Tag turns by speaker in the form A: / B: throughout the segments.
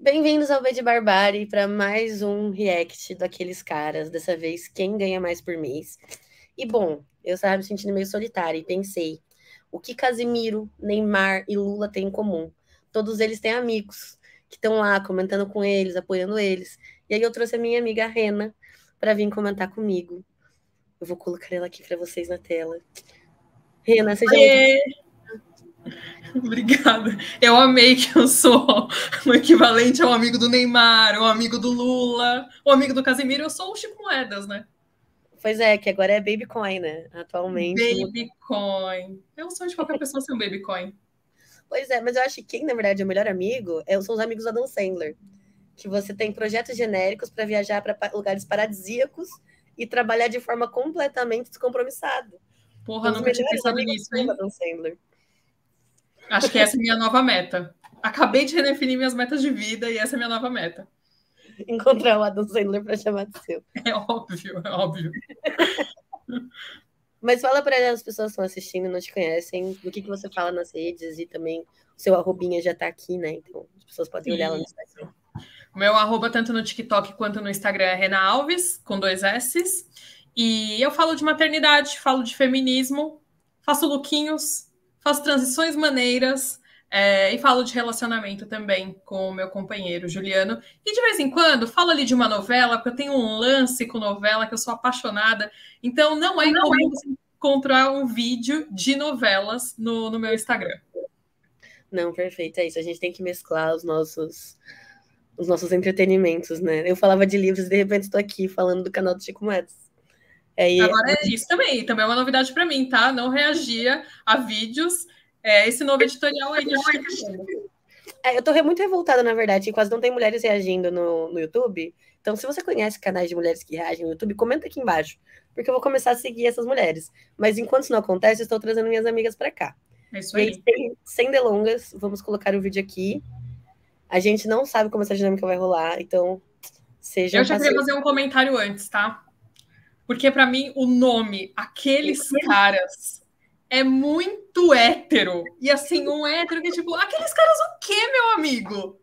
A: Bem-vindos ao B de Barbárie para mais um react daqueles caras. Dessa vez, quem ganha mais por mês. E bom, eu estava me sentindo meio solitária e pensei: o que Casimiro, Neymar e Lula têm em comum? Todos eles têm amigos que estão lá comentando com eles, apoiando eles. E aí eu trouxe a minha amiga Rena para vir comentar comigo. Eu vou colocar ela aqui para vocês na tela. Rena, seja muito...
B: Obrigada. Eu amei que eu sou o equivalente ao amigo do Neymar, o amigo do Lula, o amigo do Casimiro. Eu sou o Chico Moedas, né?
A: Pois é, que agora é Babycoin, né? Atualmente.
B: Babycoin. Eu sou de qualquer pessoa ser um Babycoin.
A: Pois é, mas eu acho que quem, na verdade, é o melhor amigo são os amigos do Adam Sandler. Que você tem projetos genéricos para viajar para lugares paradisíacos e trabalhar de forma completamente descompromissada.
B: Porra, nunca tinha pensado nisso, hein?
A: Adam Sandler.
B: Acho que essa é a minha nova meta. Acabei de redefinir minhas metas de vida e essa é a minha nova meta.
A: Encontrar o Adam Sandler para chamar de seu.
B: É óbvio, é óbvio.
A: Mas fala para as pessoas que estão assistindo e não te conhecem, do que você fala nas redes e também o seu arrobinha já está aqui, né? Então as pessoas podem olhar lá no Instagram.
B: O meu arroba, tanto no TikTok quanto no Instagram, é Rena Alves, com 2 S's. E eu falo de maternidade, falo de feminismo, faço lookinhos, faço transições maneiras e falo de relacionamento também com o meu companheiro, Juliano. E de vez em quando falo ali de uma novela, porque eu tenho um lance com novela que eu sou apaixonada. Então não é comum você encontrar um vídeo de novelas no meu Instagram.
A: Não, perfeito, é isso. A gente tem que mesclar os nossos entretenimentos, né? Eu falava de livros e de repente estou aqui falando do canal do Chico Moedas.
B: Agora é isso também é uma novidade para mim, tá? Não reagia a vídeos. Esse novo editorial aí.
A: Eu tô muito revoltada, na verdade, que quase não tem mulheres reagindo no YouTube. Então, se você conhece canais de mulheres que reagem no YouTube, comenta aqui embaixo, porque eu vou começar a seguir essas mulheres. Mas enquanto isso não acontece, eu estou trazendo minhas amigas para cá.
B: É isso aí.
A: E aí, sem delongas, vamos colocar o vídeo aqui. A gente não sabe como essa dinâmica vai rolar, então sejam
B: Eu já queria fazer um comentário antes, tá? Porque para mim o nome, aqueles caras, é muito hétero. E assim, um hétero que é tipo, aqueles caras o quê, meu amigo?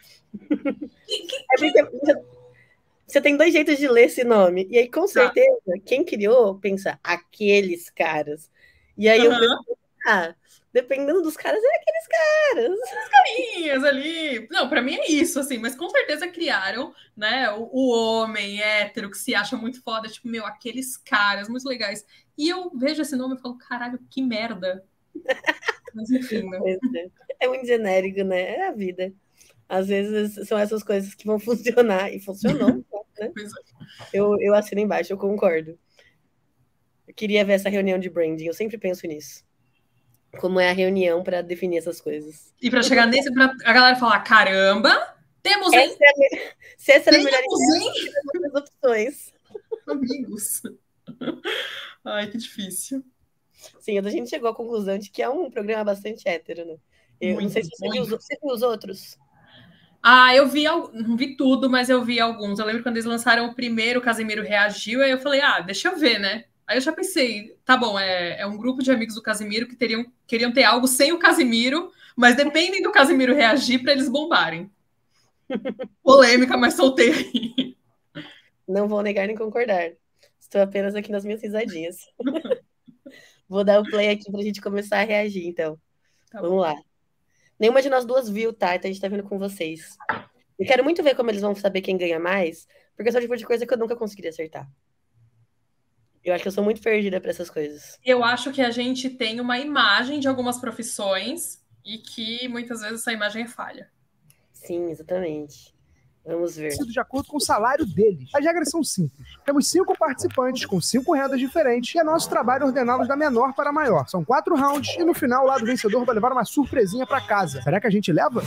A: Você tem 2 jeitos de ler esse nome. E aí, com certeza, quem criou pensa, aqueles caras. E aí eu penso, dependendo dos caras, é aqueles caras.
B: Os carinhas ali. Não, pra mim é isso, assim. Mas com certeza criaram, né? O homem hétero que se acha muito foda. Tipo, meu, aqueles caras muito legais. E eu vejo esse nome e falo, caralho, que merda. Mas enfim, né?
A: É muito genérico, né? É a vida. Às vezes são essas coisas que vão funcionar. E funcionou, né? Eu assino embaixo, eu concordo. Eu queria ver essa reunião de branding. Eu sempre penso nisso. Como é a reunião para definir essas coisas.
B: E para chegar nesse, pra a galera falar, caramba, temos, hein?
A: Se essa era a melhor ideia, opções.
B: Amigos. Ai, que difícil.
A: Sim, a gente chegou à conclusão de que é um programa bastante hétero, né? Eu não sei se você viu os outros.
B: Eu vi, não vi tudo, mas eu vi alguns. Eu lembro quando eles lançaram o primeiro, o Casimiro reagiu, aí eu falei, deixa eu ver, né? Aí eu já pensei, tá bom, é um grupo de amigos do Casimiro que queriam ter algo sem o Casimiro, mas dependem do Casimiro reagir para eles bombarem. Polêmica, mas soltei aí.
A: Não vou negar nem concordar. Estou apenas aqui nas minhas risadinhas. Vou dar o play aqui pra gente começar a reagir, então. Tá Vamos lá. Nenhuma de nós duas viu, tá? Então a gente tá vendo com vocês. Eu quero muito ver como eles vão saber quem ganha mais, porque esse é o tipo de coisa que eu nunca conseguiria acertar. Eu acho que eu sou muito perdida para essas coisas.
B: Eu acho que a gente tem uma imagem de algumas profissões e que muitas vezes essa imagem é falha.
A: Sim, exatamente. Vamos ver.
C: De acordo com o salário deles. As regras são simples. Temos 5 participantes com 5 rendas diferentes e é nosso trabalho ordená-los da menor para a maior. São 4 rounds e no final o lado vencedor vai levar uma surpresinha para casa. Será que a gente leva?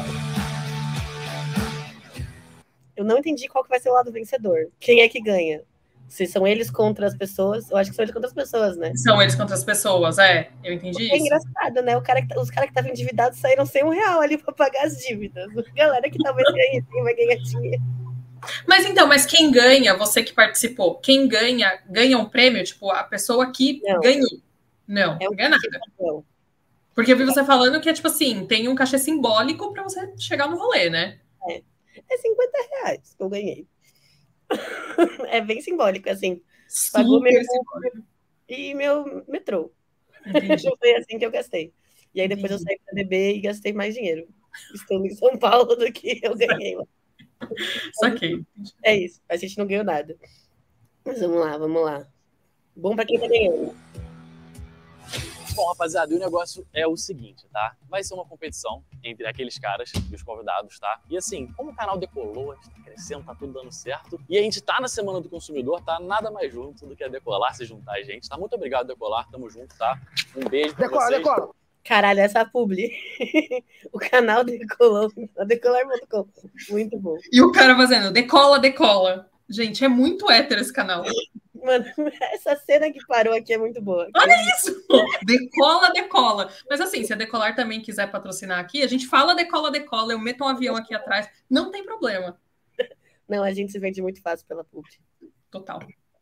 A: Eu não entendi qual que vai ser o lado vencedor. Quem é que ganha? Se são eles contra as pessoas, eu acho que são eles contra as pessoas, né?
B: São eles contra as pessoas, eu entendi isso.
A: É engraçado, né? Os caras que estavam endividados saíram sem R$1 ali para pagar as dívidas. A galera que talvez ganhe, vai ganhar dinheiro.
B: Mas quem ganha, você que participou, quem ganha um prêmio, tipo, a pessoa que ganhou. Não ganha nada. Porque eu vi você falando que é tipo assim, tem um cachê simbólico para você chegar no rolê, né?
A: É R$ 50 que eu ganhei. É bem simbólico, assim. Pagou
B: Super
A: meu
B: simbólico.
A: e meu metrô.
B: Entendi.
A: Foi assim que eu gastei. E aí depois eu saí para beber e gastei mais dinheiro. Estando em São Paulo do que eu ganhei lá.
B: Saquei.
A: É isso. A gente não ganhou nada. Mas vamos lá, vamos lá. Bom para quem tá ganhando.
D: Bom, rapaziada, e o negócio é o seguinte, tá? Vai ser uma competição entre aqueles caras e os convidados, tá? E assim, como o canal decolou, a gente tá crescendo, tá tudo dando certo, e a gente tá na Semana do Consumidor, tá? Nada mais junto do que a Decolar se juntar a gente, tá? Muito obrigado, Decolar, tamo junto, tá? Um beijo pra vocês.
C: Decola.
A: Caralho, essa publi. O canal decolou. A decolar.com. Muito bom.
B: E o cara fazendo decola, decola. Gente, é muito hétero esse canal.
A: Mano, essa cena que parou aqui é muito boa.
B: Olha isso! Decola, decola. Mas assim, se a Decolar também quiser patrocinar aqui, a gente fala decola, decola, eu meto um avião aqui atrás, não tem problema.
A: Não, a gente se vende muito fácil pela publi.
B: Total.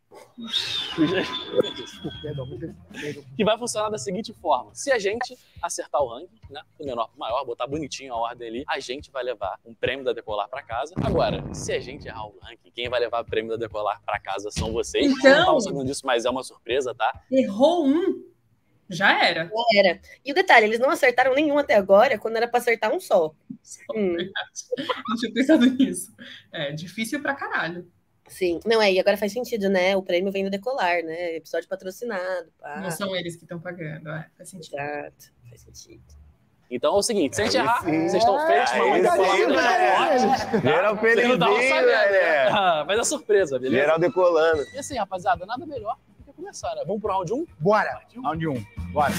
D: Que vai funcionar da seguinte forma: se a gente acertar o ranking, né, do menor pro maior, botar bonitinho a ordem ali, a gente vai levar um prêmio da Decolar pra casa. Agora, se a gente errar o ranking, quem vai levar o prêmio da Decolar pra casa são vocês.
B: Então,
D: Vocês não estavam sabendo disso, mas é uma surpresa, tá?
B: Errou um, já era.
A: Já era. E o detalhe, eles não acertaram nenhum até agora, quando era pra acertar um só.
B: Não tinha pensado nisso. É difícil pra caralho.
A: Sim. Não, e agora faz sentido, né? O prêmio vem do Decolar, né? Episódio patrocinado. Pá.
B: Não são eles que estão pagando, faz sentido.
A: Exato, faz sentido.
D: Então é o seguinte, se a gente
E: Aí
D: errar,
E: sim.
D: vocês estão feitos, mamãe
E: Aí
D: Decolar
E: sim,
D: no transporte.
E: Geral
D: Vocês não estavam
E: Perezinho,
D: sabendo, né?
E: galera.
D: Mas é surpresa, beleza?
E: Geral decolando.
D: E assim, rapaziada, nada melhor do que começar, né? Vamos pro round 1?
C: Bora. Round 1. Bora.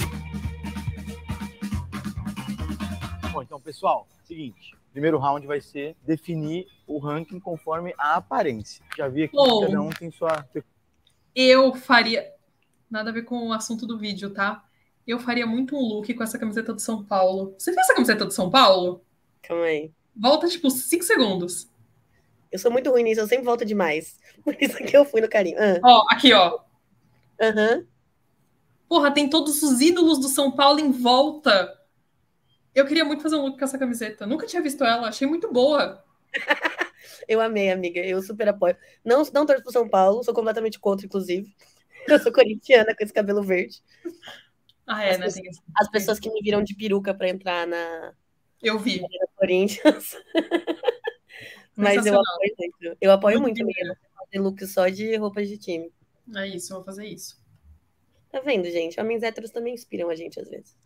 F: Bom, então, pessoal, seguinte. Primeiro round vai ser definir o ranking conforme a aparência. Já vi aqui que cada um tem sua...
B: Eu faria... Nada a ver com o assunto do vídeo, tá? Eu faria muito um look com essa camiseta do São Paulo. Você viu essa camiseta do São Paulo?
A: Calma aí.
B: Volta, tipo, 5 segundos.
A: Eu sou muito ruim nisso, eu sempre volto demais. Por isso que eu fui no carinho.
B: Ó, aqui, ó.
A: Aham.
B: Porra, tem todos os ídolos do São Paulo em volta. Eu queria muito fazer um look com essa camiseta. Nunca tinha visto ela, achei muito boa.
A: Eu amei, amiga. Eu super apoio. Não torço pro São Paulo, sou completamente contra, inclusive. Eu sou corintiana com esse cabelo verde.
B: Ah, é, né? Tem esse-
A: As pessoas que me viram de peruca pra entrar na
B: Eu vi.
A: Corinthians. Mas eu
B: Sensacional.
A: apoio muito. Eu apoio muito,
B: Muito
A: amiga. Fazer look só de roupas de time.
B: É isso, eu vou fazer isso.
A: Tá vendo, gente? Homens héteros também inspiram a gente às vezes.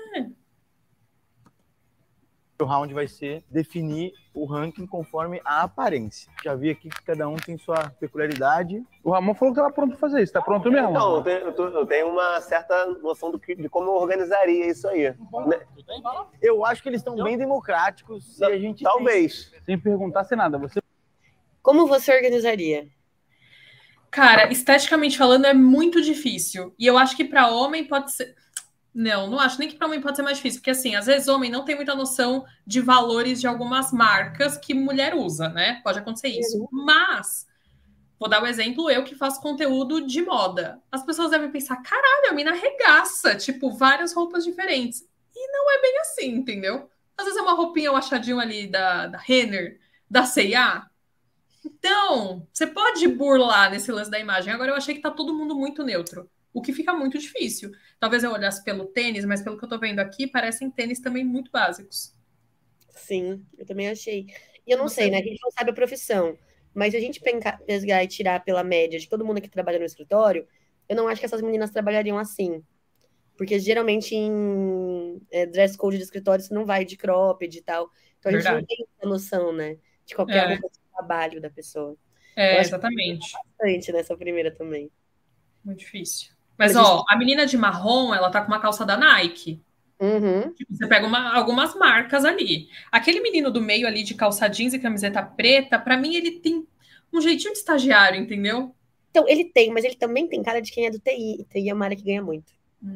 F: O round vai ser definir o ranking conforme a aparência. Já vi aqui que cada um tem sua peculiaridade.
C: O Ramon falou que tava pronto pra fazer isso. Tá pronto mesmo?
E: Então, eu tenho uma certa noção de como eu organizaria isso aí. Né?
D: Tudo bem? Vai lá.
F: Eu acho que eles estão bem democráticos. E a gente
E: Talvez.
C: Sem perguntar sem nada. Você
A: Como você organizaria?
B: Cara, esteticamente falando, é muito difícil. E eu acho que para homem pode ser. Não acho nem que para homem pode ser mais difícil, porque assim, às vezes homem não tem muita noção de valores de algumas marcas que mulher usa, né? Pode acontecer isso. Mas, vou dar o exemplo, eu que faço conteúdo de moda. As pessoas devem pensar, caralho, a mina arregaça, tipo, várias roupas diferentes. E não é bem assim, entendeu? Às vezes é uma roupinha, um achadinho ali da Renner, da C&A. Então, você pode burlar nesse lance da imagem. Agora, eu achei que tá todo mundo muito neutro, o que fica muito difícil. Talvez eu olhasse pelo tênis, mas pelo que eu tô vendo aqui, parecem tênis também muito básicos.
A: Sim, eu também achei. E eu não
B: Você-
A: sei, né? A gente não sabe a profissão. Mas se a gente pegar e tirar pela média de todo mundo que trabalha no escritório, eu não acho que essas meninas trabalhariam assim. Porque geralmente em dress code de escritório você não vai de cropped e tal. Então a gente não
B: Verdade.
A: tem essa noção, né? De qualquer
B: É.
A: roupa de trabalho da pessoa. Eu
B: É,
A: acho que
B: exatamente.
A: bastante nessa primeira também.
B: Muito difícil. Mas,
A: Mas
B: ó, a menina de marrom, ela tá com uma calça da Nike.
A: Uhum.
B: Tipo, você pega algumas marcas ali. Aquele menino do meio ali de calça jeans e camiseta preta, pra mim ele tem um jeitinho de estagiário, entendeu?
A: Então, ele tem, mas ele também tem cara de quem é do TI. TI é uma área que ganha muito.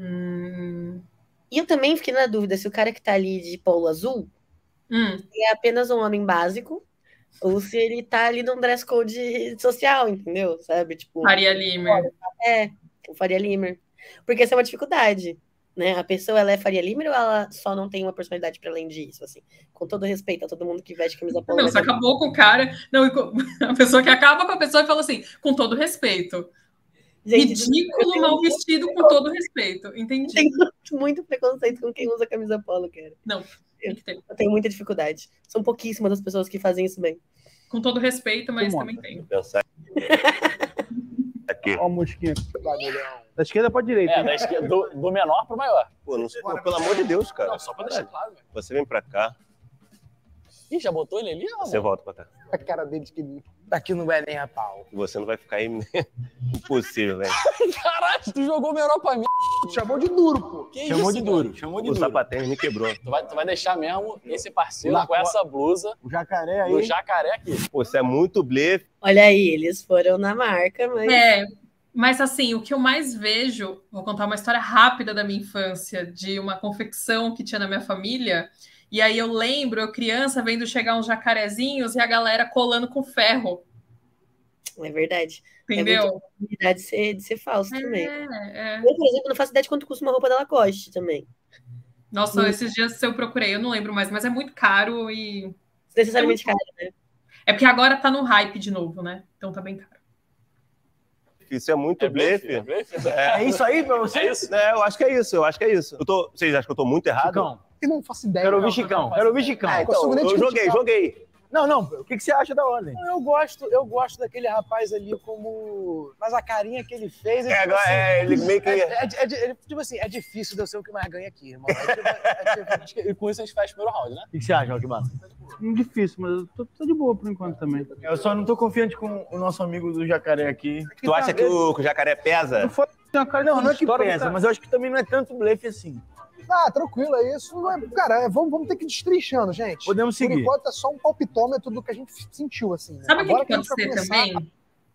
A: E eu também fiquei na dúvida se o cara que tá ali de polo azul é apenas um homem básico ou se ele tá ali num dress code social, entendeu? Sabe? Tipo,
B: Faria Limer.
A: o Faria Limer. Porque essa é uma dificuldade. Né? A pessoa, ela é Faria Limer ou ela só não tem uma personalidade para além disso, assim? Com todo respeito a todo mundo que veste camisa polo.
B: Não, você acabou com o cara. Não, a pessoa que acaba com a pessoa e fala assim, com todo respeito. Gente, ridículo, mal vestido, com todo respeito. Entendi.
A: Tenho muito preconceito com quem usa camisa polo, cara.
B: Não,
A: eu tenho muita dificuldade. São pouquíssimas as pessoas que fazem isso bem.
B: Com todo respeito, mas também tenho.
E: Aqui.
C: Ó a mosquinha. Da esquerda pra direita.
D: Da esquerda, do menor pro maior.
E: Pô, não sei, pelo amor de Deus, cara.
D: Não, só pra deixar claro.
E: Você vem pra cá.
D: Ih, já botou ele ali?
E: Você volta pra cá.
C: A cara dele de que daqui não é nem a pau.
E: Você não vai ficar aí. Impossível, velho.
D: Caralho, tu jogou o menor pra mim.
C: Chamou de duro, pô.
D: Que
F: Chamou
D: isso,
F: de duro.
D: cara?
F: Chamou de
E: O
F: duro.
E: sapatênis me quebrou.
D: Tu vai deixar mesmo esse parceiro
F: Lá,
D: com essa blusa
F: O jacaré aí.
D: do jacaré aqui.
E: Pô, você é muito blefe.
A: Olha aí, eles foram na marca, mas...
B: Mas assim, o que eu mais vejo, vou contar uma história rápida da minha infância, de uma confecção que tinha na minha família, e aí eu lembro, eu criança, vendo chegar uns jacarezinhos e a galera colando com ferro.
A: É verdade.
B: Entendeu?
A: É possibilidade de ser falso também.
B: É.
A: Eu, por exemplo, não faço ideia de quanto custa uma roupa da Lacoste também.
B: Nossa, esses dias eu procurei, eu não lembro mais, mas é muito caro e...
A: Necessariamente caro, né?
B: É porque agora tá no hype de novo, né? Então tá bem caro.
E: Isso é muito blefe.
F: É isso aí pra você?
E: É isso? Eu acho que é isso. Vocês acham que eu tô muito errado?
F: Chicão.
C: Eu não faço ideia.
F: Quero ouvir Chicão.
E: Então, eu joguei.
F: Não. O que você acha da ordem?
G: Eu gosto daquele rapaz ali como... Mas a carinha que ele fez...
E: Ele meio que...
G: tipo assim, é difícil de eu ser o que mais ganha aqui, irmão.
D: E com isso a gente fecha o primeiro round, né?
F: O que você acha, Alquimano?
C: Difícil, mas eu tô de boa por enquanto também.
F: Eu só não tô confiante com o nosso amigo do jacaré aqui.
E: Tu acha que o jacaré pesa?
F: Não é que pesa, mas eu acho que também não é tanto blefe assim.
C: Ah, tranquilo, é isso. Não é... Cara, vamos ter que ir destrinchando, gente.
F: Podemos seguir.
C: Por enquanto é só um palpitômetro do que a gente sentiu, assim. Né?
B: Sabe o
C: Agora
B: que pode ser
C: começar...
B: também?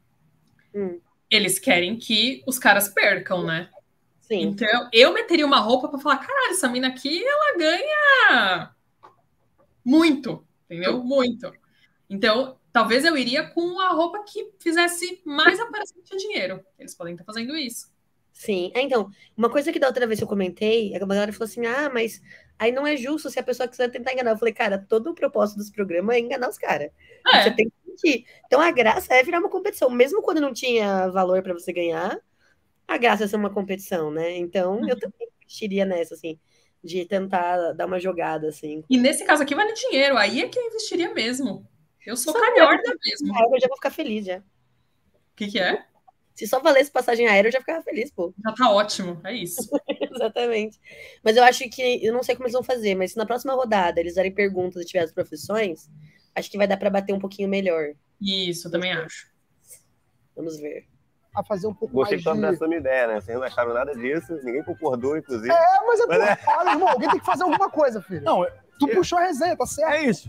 B: Eles querem que os caras percam, né?
A: Sim.
B: Então, eu meteria uma roupa pra falar, caralho, essa mina aqui, ela ganha muito, entendeu? Muito. Então, talvez eu iria com a roupa que fizesse mais aparecer de dinheiro. Eles podem estar fazendo isso.
A: Sim. Então, uma coisa que da outra vez eu comentei, a galera falou assim, mas aí não é justo se a pessoa quiser tentar enganar. Eu falei, cara, todo o propósito dos programas é enganar os caras. Você tem que mentir. Então, a graça é virar uma competição. Mesmo quando não tinha valor para você ganhar, a graça é ser uma competição, né? Então, eu também investiria nessa, assim, de tentar dar uma jogada, assim.
B: E nesse caso aqui vale dinheiro. Aí é que eu investiria mesmo. Eu sou calhorda mesmo.
A: Eu já vou ficar feliz, já.
B: O que é?
A: Se só valesse passagem aérea, eu já ficava feliz, pô.
B: Já tá ótimo, é isso.
A: Exatamente. Mas eu acho que, eu não sei como eles vão fazer, mas se na próxima rodada eles darem perguntas e tiver as profissões, acho que vai dar para bater um pouquinho melhor.
B: Isso, eu também acho.
A: Vamos ver.
C: A fazer um pouco
E: Gostei
C: mais
E: que tu abraçou minha ideia, né? Vocês não acharam nada disso, ninguém concordou, inclusive.
C: Mas olha, irmão, alguém tem que fazer alguma coisa, filho.
F: Não,
C: tu puxou a resenha, tá certo?
F: É isso.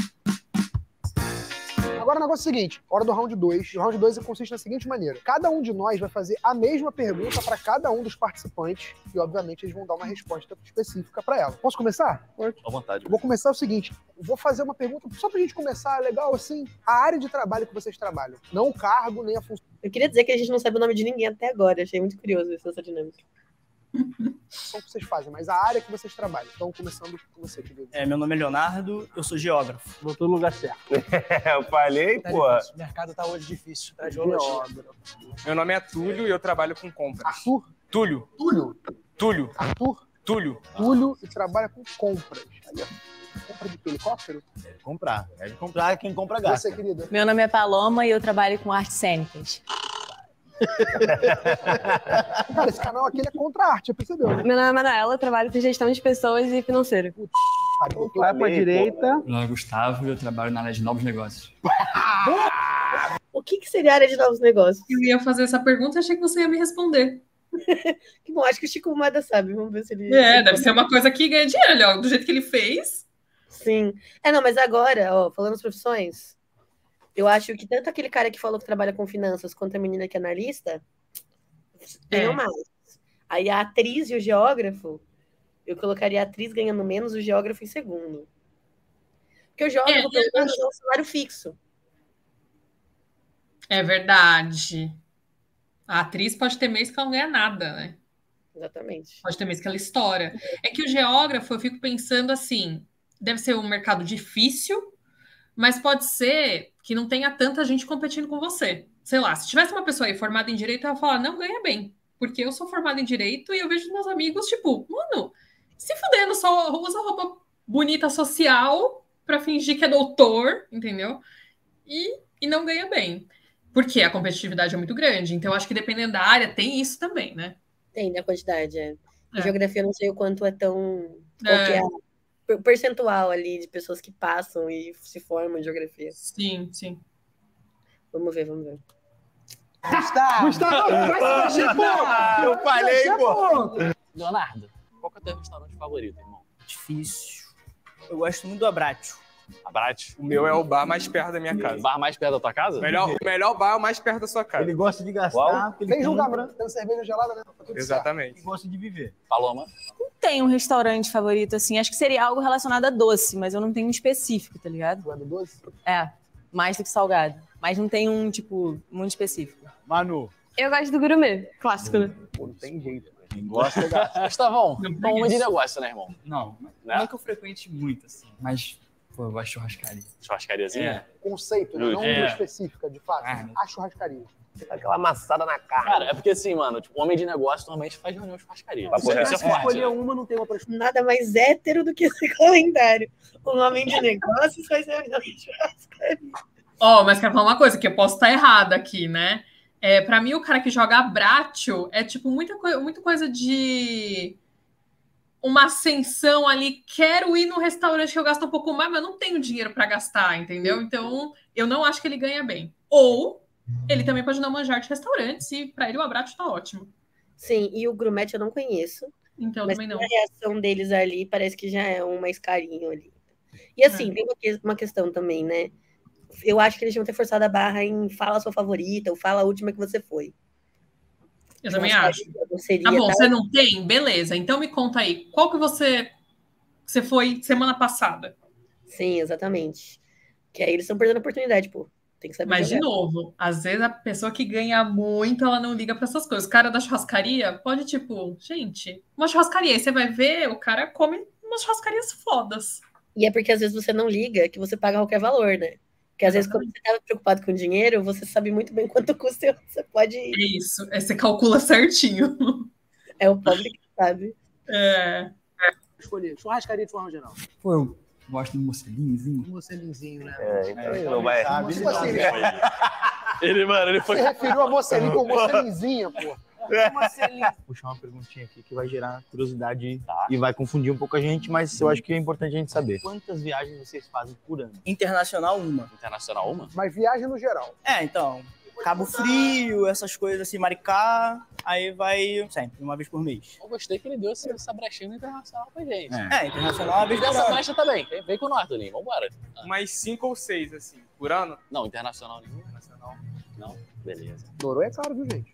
C: Agora o negócio é o seguinte, hora do round 2. O round 2 consiste da seguinte maneira. Cada um de nós vai fazer a mesma pergunta para cada um dos participantes e, obviamente, eles vão dar uma resposta específica para ela. Posso começar?
D: Pode. À vontade.
C: Eu vou começar o seguinte, vou fazer uma pergunta só pra gente começar, legal, assim, a área de trabalho que vocês trabalham. Não o cargo, nem a função.
A: Eu queria dizer que a gente não sabe o nome de ninguém até agora. Achei muito curioso essa dinâmica.
C: Que vocês fazem, mas a área que vocês trabalham. Então, começando com você, querido.
H: Meu nome é Leonardo, eu sou geógrafo.
C: Botou no lugar certo.
E: Eu falei,
G: Tá
E: pô.
G: difícil. O mercado tá hoje difícil. Tá geologia.
I: Meu nome é Túlio e eu trabalho com compras.
C: Arthur?
I: Túlio.
C: Arthur? Túlio e trabalha com compras. Aí, ó. Compra de quê? Helicóptero?
F: Comprar. É de comprar, quem compra gasta.
C: Você, querida?
J: Meu nome é Paloma e eu trabalho com artes cênicas.
C: Cara, esse canal aqui ele é contra a arte, já percebeu? Né?
J: Meu nome é Manuela, eu trabalho com gestão de pessoas e financeiro.
C: Vai pra direita.
K: Meu nome é Gustavo e eu trabalho na área de novos negócios.
A: O que seria a área de novos negócios?
B: Eu ia fazer essa pergunta e achei que você ia me responder.
A: Que bom, acho que o Chico Moeda sabe. Vamos ver se ele...
B: Deve ser uma coisa que ganha dinheiro, ó, do jeito que ele fez.
A: Sim. Não, mas agora, ó, falando das profissões, eu acho que tanto aquele cara que falou que trabalha com finanças quanto a menina que é analista ganham mais. Aí a atriz e o geógrafo, eu colocaria a atriz ganhando menos, o geógrafo em segundo. Porque o geógrafo é um salário fixo.
B: É verdade. A atriz pode ter mês que ela não ganha nada, né?
A: Exatamente.
B: Pode ter mesmo aquela história. É que o geógrafo, eu fico pensando assim, deve ser um mercado difícil, mas pode ser que não tenha tanta gente competindo com você. Sei lá, se tivesse uma pessoa aí formada em direito, ela ia falar, não, ganha bem. Porque eu sou formada em direito e eu vejo meus amigos, tipo, mano, se fudendo, só usa roupa bonita social pra fingir que é doutor, entendeu? E não ganha bem. Porque a competitividade é muito grande. Então, acho que dependendo da área, tem isso também, né?
A: Tem, na quantidade, Geografia, eu não sei o quanto é tão... Qual que é o percentual ali de pessoas que passam e se formam em geografia.
B: Sim, sim.
A: Vamos ver.
C: Gustavo, vai se mexer, pô!
F: Eu falei, pô!
D: Leonardo, qual que é o teu restaurante favorito, irmão?
H: Difícil. Eu gosto muito do Abratio.
D: Abratio?
I: O meu é o bar mais perto da minha casa.
D: Bar mais perto da tua casa?
I: O melhor bar é o mais perto da sua casa.
F: Ele gosta de gastar, porque ele
C: Sem julgamento, tendo cerveja gelada, né?
I: Exatamente.
F: Ele gosta de viver.
D: Paloma?
J: Não tenho um restaurante favorito, assim. Acho que seria algo relacionado a doce, mas eu não tenho um específico, tá ligado?
C: Tu é do doce?
J: É, mais do que salgado. Mas não tem um, tipo, muito específico.
F: Manu?
J: Eu gosto do gourmet, clássico, né?
F: Pô, não tem jeito, né? Quem gosta, gasta.
D: Gustavão, bom homem de negócio, né, irmão?
K: Não,
D: Né?
K: não que eu frequente muito, assim. Mas, pô, eu gosto de churrascaria.
D: Churrascariazinha?
C: Conceito, né? Não uma específica, de fato.
K: Carne.
C: A churrascaria.
E: Aquela amassada na carne.
D: Cara, é porque assim, mano, tipo, homem de negócio normalmente faz reunião de churrascaria.
E: Papo reto.
D: Isso é
C: Se
D: forte,
C: escolher
D: né?
C: uma, não tem uma pra escolher.
A: Nada mais hétero do que esse comentário. Um homem de negócios faz reunião de churrascaria.
B: Ó, mas quero falar uma coisa, que eu posso estar errada aqui, né? Pra mim, o cara que joga Abratio é, tipo, muita coisa de uma ascensão ali. Quero ir num restaurante que eu gasto um pouco mais, mas eu não tenho dinheiro para gastar, entendeu? Então, eu não acho que ele ganha bem. Ou ele também pode não manjar de restaurantes e para ele o Abratio tá ótimo.
A: Sim, e o Grumet eu não conheço.
B: Então,
A: mas
B: também não.
A: A reação deles ali parece que já é um mais carinho ali. E assim, tem uma questão também, né? Eu acho que eles deviam ter forçado a barra em fala a sua favorita ou fala a última que você foi.
B: Eu também acho. Tá bom, você não tem? Beleza. Então me conta aí, qual que você foi semana passada?
A: Sim, exatamente. Que aí eles estão perdendo a oportunidade, pô. Tem que saber
B: Mas,
A: jogar.
B: de novo, às vezes a pessoa que ganha muito, ela não liga pra essas coisas. O cara da churrascaria pode, tipo, gente, uma churrascaria. Aí você vai ver, o cara come umas churrascarias fodas.
A: E é porque às vezes você não liga que você paga qualquer valor, né? Porque às vezes, quando você estava preocupado com dinheiro, você sabe muito bem quanto custa e você pode...
B: É isso, você calcula certinho.
A: É o pobre que sabe.
C: Escolher churrascaria de forma geral.
K: Pô, eu gosto de um mocelinhozinho.
C: Um mocelinzinho, né?
E: Então ele não vai...
C: Tipo assim,
D: ele foi...
C: Você referiu a mocelinho como mocelinzinha, pô.
F: Puxar uma perguntinha aqui que vai gerar curiosidade e vai confundir um pouco a gente, mas eu acho que é importante a gente saber. Quantas viagens vocês fazem por ano?
H: Internacional, uma.
D: Internacional, uma?
C: Mas viagem no geral.
H: Então, Cabo Frio, essas coisas assim, Maricá, aí vai sempre, uma vez por mês.
D: Eu gostei que ele deu essa brechinha internacional pra gente.
H: Internacional uma vez por
D: Essa
H: ano.
D: brecha também. Vem com nós, Tolinho. Vambora.
I: Mais 5 ou 6, assim, por ano?
D: Não, internacional nenhum. Internacional. Não. Beleza.
C: Noronha é caro, viu, gente?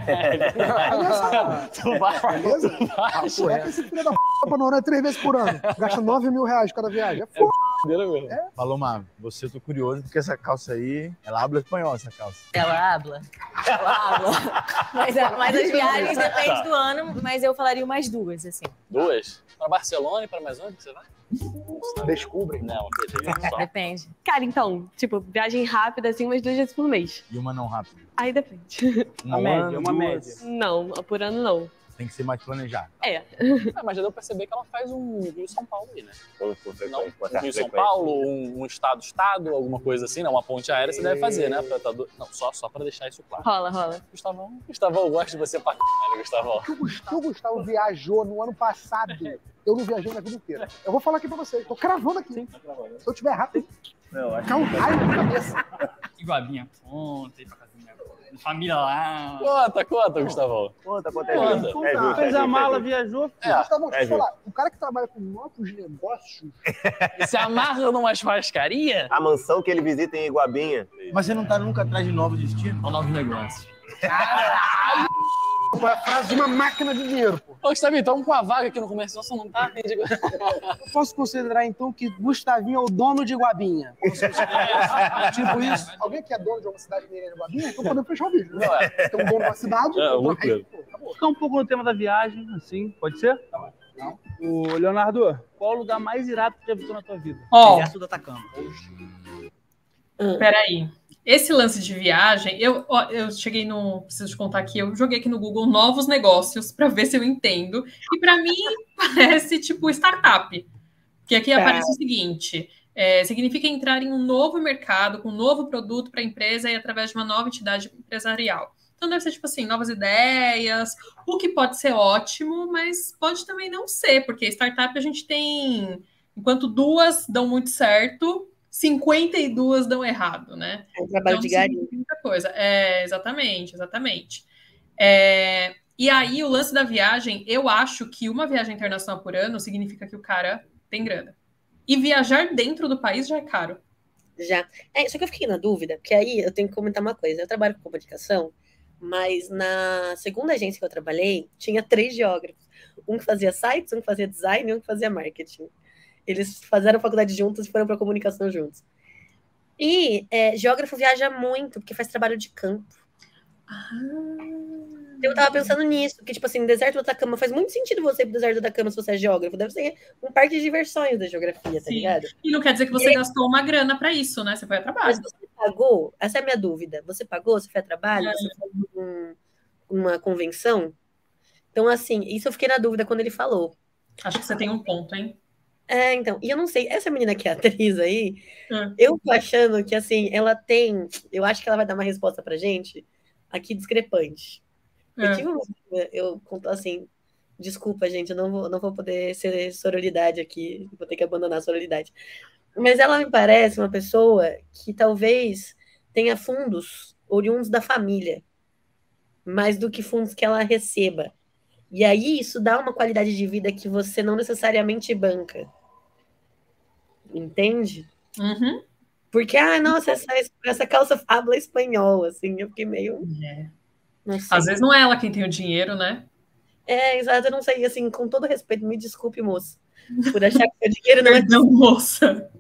D: Tu vai.
C: Beleza? Pô, é que esse filho da p pra Noronha 3 vezes por ano. Gasta 9 mil reais cada viagem. É foda.
F: Paloma, você eu tô curioso porque essa calça aí, ela habla espanhol, essa calça.
J: Ela habla. Mas as viagens dependem do ano, mas eu falaria umas duas, assim.
D: Duas? Pra Barcelona e pra mais onde você vai?
C: Descobrem.
D: Não, beleza. Só.
J: Depende. Cara, então, tipo, viagem rápida, assim, umas 2 vezes por mês.
F: E uma não rápida.
J: Aí depende.
F: Uma média, uma média.
J: Não, por ano não.
F: Tem que ser mais planejado.
D: Mas já deu pra perceber que ela faz um Rio-São Paulo aí, né?
E: Não,
D: Um Rio-São Paulo, um estado-estado, alguma coisa assim, né? Uma ponte aérea você deve fazer, né? Não, só pra deixar isso claro.
J: Rola.
D: Gustavão, eu gosto de você pra caralho, Gustavão.
C: O Gustavo viajou no ano passado. Eu não viajei na vida inteira. Eu vou falar aqui pra vocês. Tô cravando aqui. Se eu tiver rápido, cai um raio na cabeça.
K: Iguabinha, conta, ir pra casa da minha família lá.
D: Conta, Gustavão.
E: Conta. É justo.
G: Fez a mala, viajou.
C: Gustavo, deixa eu falar. O cara que trabalha com novos negócios...
D: Se amarra numa churrascaria?
E: A mansão que ele visita em Iguabinha.
F: Mas você não tá nunca atrás de novos destinos?
K: São novos negócios.
C: É a frase de uma máquina de dinheiro, pô.
D: Ô, Gustavinho, estamos com a vaga aqui no comercial, só não tá?
G: Eu posso considerar, então, que Gustavinho é o dono de Guabinha. Tipo isso.
C: Alguém que é dono de uma cidade mineira de Guabinha, então podemos fechar o vídeo. Né? Tem um dono de uma cidade.
D: loucura.
L: Ficar um pouco no tema da viagem, assim, pode ser? Não. O Leonardo, qual o lugar mais irado que você já visitou na tua vida?
H: Deserto do Atacama.
B: Peraí. Esse lance de viagem, eu cheguei no... Preciso te contar aqui, eu joguei aqui no Google novos negócios para ver se eu entendo. E para mim parece tipo startup. Porque aqui aparece o seguinte... significa entrar em um novo mercado, com um novo produto para a empresa e através de uma nova entidade empresarial. Então deve ser tipo assim, novas ideias, o que pode ser ótimo, mas pode também não ser, porque startup a gente tem... Enquanto 2 dão muito certo... 52 dão errado, né?
A: É um trabalho
B: então,
A: de garimpo.
B: Muita coisa. Exatamente. E aí, o lance da viagem, eu acho que uma viagem internacional por ano significa que o cara tem grana. E viajar dentro do país já é caro.
A: Já. Só que eu fiquei na dúvida, porque aí eu tenho que comentar uma coisa. Eu trabalho com comunicação, mas na segunda agência que eu trabalhei, tinha 3 geógrafos. Um que fazia sites, um que fazia design e um que fazia marketing. Eles fizeram faculdade juntos e foram para comunicação juntos. E geógrafo viaja muito, porque faz trabalho de campo. Eu tava pensando nisso, que tipo assim, deserto do Atacama faz muito sentido você ir pro deserto do Atacama se você é geógrafo. Deve ser um parque de diversões da geografia, tá ligado?
B: E não quer dizer que você gastou uma grana para isso, né? Você foi a trabalho.
A: Mas você pagou? Essa é a minha dúvida. Você pagou? Você foi a trabalho? Você foi uma convenção? Então, assim, isso eu fiquei na dúvida quando ele falou.
B: Acho que você tem um ponto, hein?
A: Então, e eu não sei, essa menina que é atriz aí, eu tô achando que, assim, ela tem, eu acho que ela vai dar uma resposta pra gente aqui discrepante. Eu conto assim, desculpa, gente, eu não vou poder ser sororidade aqui, vou ter que abandonar a sororidade. Mas ela me parece uma pessoa que talvez tenha fundos oriundos da família, mais do que fundos que ela receba. E aí isso dá uma qualidade de vida que você não necessariamente banca. Entende?
B: Uhum.
A: Porque, nossa, essa calça fala espanhol, assim, eu fiquei meio... Não sei.
B: Às vezes não é ela quem tem o dinheiro, né?
A: Exato, eu não sei, assim, com todo respeito, me desculpe, moça, por achar que o dinheiro não é...
B: Não, moça.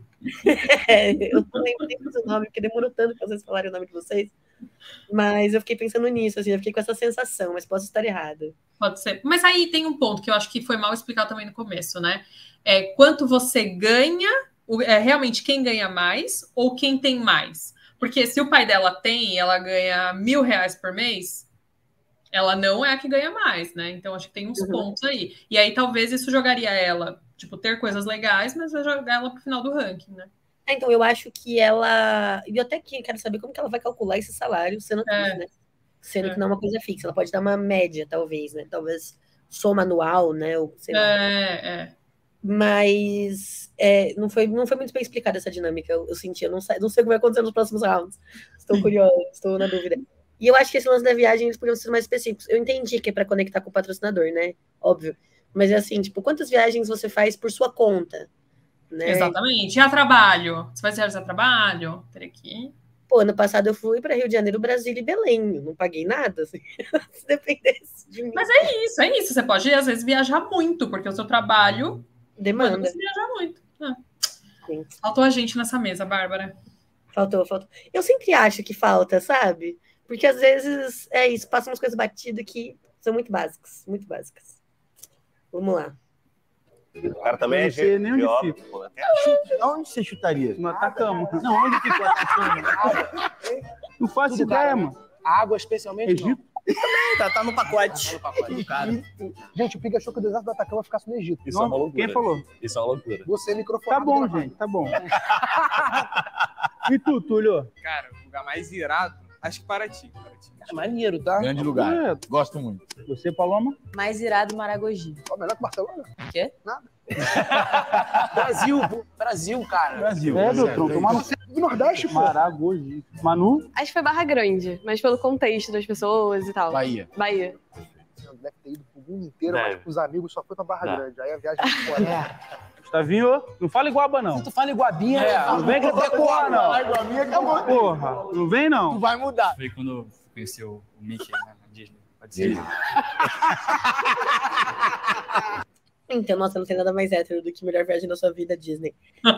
A: Eu não lembro nem do seu nome, porque demorou tanto pra vocês falarem o nome de vocês, mas eu fiquei pensando nisso, assim, eu fiquei com essa sensação, mas posso estar errada.
B: Pode ser. Mas aí tem um ponto que eu acho que foi mal explicado também no começo, né? Quanto você ganha, realmente quem ganha mais ou quem tem mais? Porque se o pai dela tem e ela ganha R$1.000 por mês, ela não é a que ganha mais, né? Então acho que tem uns pontos aí. E aí talvez isso jogaria ela, tipo, ter coisas legais, mas vai jogar ela pro final do ranking, né?
A: Então eu acho que ela... E eu até quero saber como que ela vai calcular esse salário sendo né? Sendo que não é uma coisa fixa. Ela pode dar uma média, talvez, né? Talvez soma anual, né? Ou, sei lá. Mas não foi muito bem explicada essa dinâmica. Eu senti, eu não sei o que vai acontecer nos próximos rounds. Estou curiosa, estou na dúvida. E eu acho que esse lance da viagem eles podiam ser mais específicos. Eu entendi que é para conectar com o patrocinador, né? Óbvio. Mas é assim, tipo, quantas viagens você faz por sua conta? Né?
B: Exatamente. E a trabalho? Você vai realizar trabalho? Teria que...
A: Pô, ano passado eu fui para Rio de Janeiro, Brasília e Belém. Eu não paguei nada, assim, se dependesse de mim.
B: Mas é isso. Você pode, às vezes, viajar muito, porque o seu trabalho
A: demanda.
B: Você viajar muito. Faltou a gente nessa mesa, Bárbara.
A: Faltou. Eu sempre acho que falta, sabe? Porque às vezes é isso, passam umas coisas batidas que são muito básicas. Muito básicas. Vamos lá.
E: O cara também é
F: geógrafo. Onde você chutaria?
L: No Atacama.
F: Não, onde ficou o Atacama?
L: Não faço ideia, mano.
G: Água, especialmente,
L: Egito?
H: Também, tá no pacote.
C: Gente, o Pig achou que o deserto do Atacama ficasse no Egito.
D: Isso é uma loucura.
L: Quem falou?
D: Isso é uma loucura.
C: Você microfonado.
L: Tá bom, gente, tá bom. E tu, Túlio?
I: Cara, o lugar mais irado, acho que Paraty.
G: É maneiro, tá?
F: Grande lugar. Gosto muito.
L: Você, Paloma?
J: Mais irado, Maragogi.
C: Melhor que Barcelona?
J: O quê?
C: Nada.
G: Brasil, cara.
F: Brasil.
L: Beltrão, tomar no
C: do Nordeste, pô.
L: Maragogi. Manu?
M: Acho que foi Barra Grande, mas pelo contexto das pessoas e tal.
F: Bahia.
C: Deve ter ido pro mundo inteiro, mas com os amigos só foi pra Barra Grande. Aí a viagem foi fora.
L: Gustavinho, não fala Iguaba, não.
G: Se tu fala Iguabinha,
L: não vem que eu vou colar, não. Porra, não vem, não.
G: Tu vai mudar.
K: Foi quando eu conheci o Mickey na Disney.
F: Pode ser.
A: Então, nossa, não tem nada mais hétero do que Melhor Viagem da Sua Vida, Disney.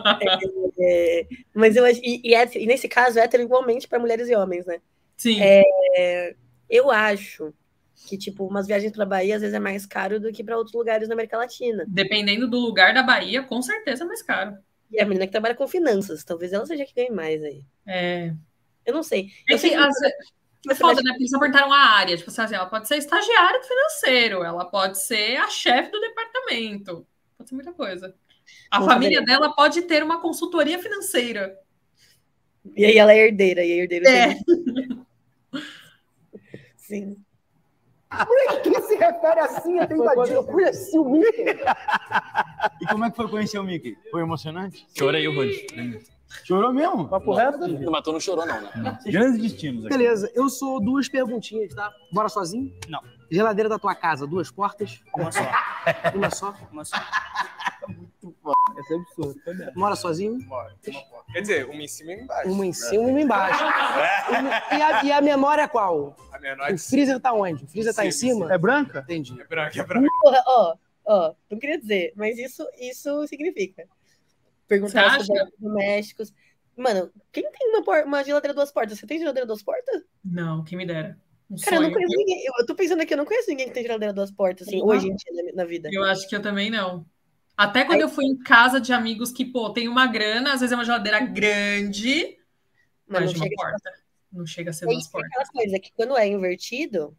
A: Mas eu acho. E nesse caso, hétero igualmente para mulheres e homens, né?
B: Sim.
A: Eu acho que, tipo, umas viagens pra Bahia às vezes é mais caro do que para outros lugares na América Latina.
B: Dependendo do lugar da Bahia, com certeza é mais caro.
A: E a menina que trabalha com finanças, talvez ela seja que ganhe mais aí. Eu não sei.
B: É foda, né? Porque eles apertaram a área. Tipo assim, ela pode ser estagiária do financeiro, ela pode ser a chefe do departamento. Pode ser muita coisa. A família dela pode ter uma consultoria financeira.
A: E aí ela é herdeira, e a herdeira Sim.
C: Quem se refere assim a tentativa? Eu conheci o Mickey.
F: E como é que foi conhecer o Mickey? Foi emocionante?
D: Chorei o rosto.
F: Chorou mesmo?
C: Papo reto?
D: Mas tu não chorou, não, né?
F: Grandes destinos aqui.
G: Beleza, eu sou 2 perguntinhas, tá? Bora sozinho?
H: Não.
G: Geladeira da tua casa, 2 portas?
H: Uma só.
G: Uma só?
H: Uma só.
C: Essa é absurdo.
G: Mora sozinho?
I: Mora. Uma porta. Quer dizer, uma em cima e uma embaixo.
G: Uma em cima e uma embaixo. E a memória é qual?
I: A menor
G: O freezer tá onde? O freezer tá em cima?
C: É branca?
G: Entendi.
I: É branca, é branca.
A: Ó, não queria dizer, mas isso significa. Perguntar sobre domésticos. Mano, quem tem uma geladeira 2 portas? Você tem geladeira 2 portas?
B: Não, quem me dera.
A: Cara, eu não conheço ninguém. Eu tô pensando aqui, eu não conheço ninguém que tem geladeira 2 portas, assim, hoje em dia na vida.
B: Eu acho que eu também não. Até quando eu fui em casa de amigos que, pô, tem uma grana, às vezes é uma geladeira grande, mas de uma porta. Não chega a ser 2 portas.
A: Aquela coisa que quando é invertido,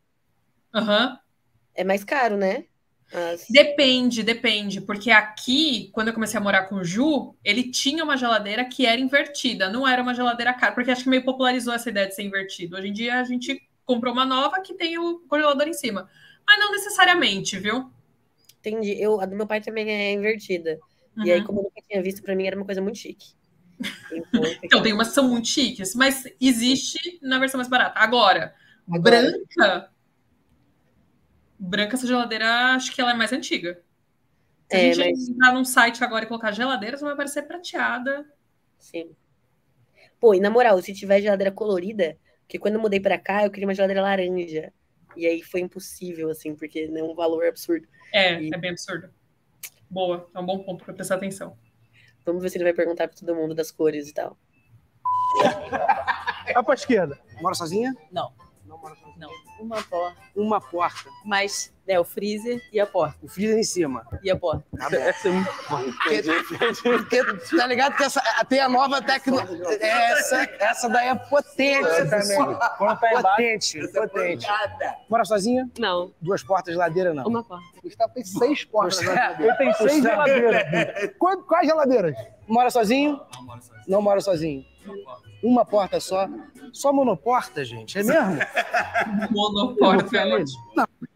A: é mais caro, né?
B: Depende, porque aqui, quando eu comecei a morar com o Ju, ele tinha uma geladeira que era invertida, não era uma geladeira cara, porque acho que meio popularizou essa ideia de ser invertido. Hoje em dia a gente comprou uma nova que tem o congelador em cima, mas não necessariamente, viu?
A: Entendi. A do meu pai também é invertida. E aí, como eu nunca tinha visto, pra mim era uma coisa muito chique.
B: Então, tem umas que são muito chiques, mas existe na versão mais barata. Agora, branca, essa geladeira, acho que ela é mais antiga. Se a gente entrar num site agora e colocar geladeiras, vai aparecer prateada.
A: Sim. Pô, e na moral, se tiver geladeira colorida, porque quando eu mudei pra cá, eu queria uma geladeira laranja. E aí foi impossível, assim, porque é um valor absurdo.
B: É bem absurdo. Boa, é um bom ponto pra prestar atenção.
A: Vamos ver se ele vai perguntar pra todo mundo das cores e tal.
C: Vai pra esquerda.
G: Mora sozinha?
J: Não.
G: Não mora sozinha.
J: Não. Uma porta.
G: Uma porta.
J: Mas o freezer e a porta.
G: O freezer em cima.
J: E a porta.
C: Essa é muito forte.
G: Porque, tá ligado que tem a nova tecnologia. Essa daí é potente também. Potente. Mora sozinha?
M: Não.
G: 2 portas, geladeira não.
M: Uma porta.
C: Gustavo tem 6 portas. Ele tem 6 geladeiras. Quais geladeiras?
G: Mora sozinho? Não mora sozinho. Uma porta só. Só monoporta, gente? É mesmo?
B: Monoporta é ótimo.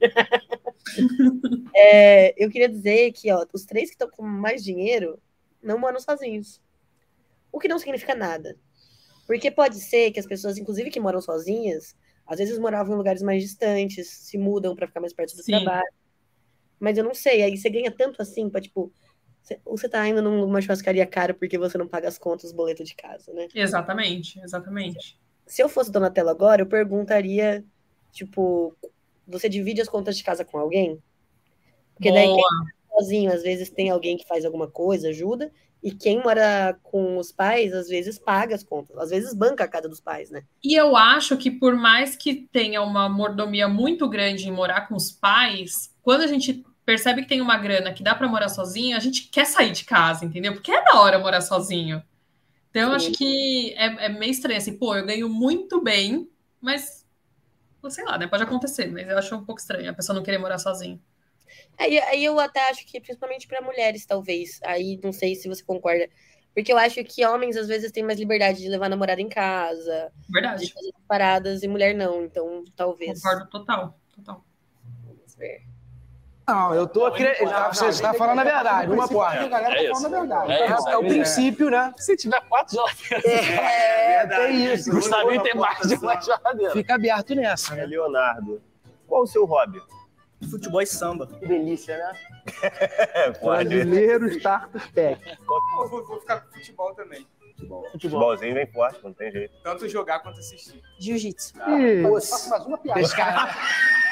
A: Eu queria dizer que os 3 que estão com mais dinheiro não moram sozinhos. O que não significa nada. Porque pode ser que as pessoas, inclusive que moram sozinhas, às vezes moravam em lugares mais distantes, se mudam para ficar mais perto do trabalho. Mas eu não sei, aí você ganha tanto assim pra, tipo... Ou você tá indo numa churrascaria cara porque você não paga as contas, os boletos de casa, né?
B: Exatamente.
A: Se eu fosse Donatello agora, eu perguntaria, tipo, você divide as contas de casa com alguém? Porque daí quem mora sozinho, às vezes tem alguém que faz alguma coisa, ajuda, e quem mora com os pais, às vezes paga as contas, às vezes banca a casa dos pais, né?
B: E eu acho que por mais que tenha uma mordomia muito grande em morar com os pais, quando a gente percebe que tem uma grana que dá para morar sozinho, a gente quer sair de casa, entendeu? Porque é da hora morar sozinho. Então, eu acho que é meio estranho, assim, pô, eu ganho muito bem, mas, sei lá, né, pode acontecer, mas eu acho um pouco estranho a pessoa não querer morar sozinha.
A: Aí eu até acho que, principalmente para mulheres, talvez, aí não sei se você concorda, porque eu acho que homens, às vezes, têm mais liberdade de levar a namorada em casa,
B: verdade,
A: de fazer paradas, e mulher não, então, talvez.
B: Concordo total.
A: Vamos ver.
G: Não, eu tô aqui. Você está falando a verdade, uma porta.
C: A galera tá falando a verdade.
G: É o princípio, né?
D: Se tiver 4 geladeiras.
G: Tem isso.
D: Gustavinho tem mais de uma geladeira.
G: Fica aberto nessa, né?
E: Leonardo, qual o seu hobby?
H: Futebol e samba.
G: Que delícia, né?
C: Brasileiro Starter Pack.
I: Vou ficar com futebol também.
E: Futebolzinho vem forte, não tem jeito.
I: Tanto jogar quanto assistir.
J: Jiu-jitsu.
C: Mais uma piada.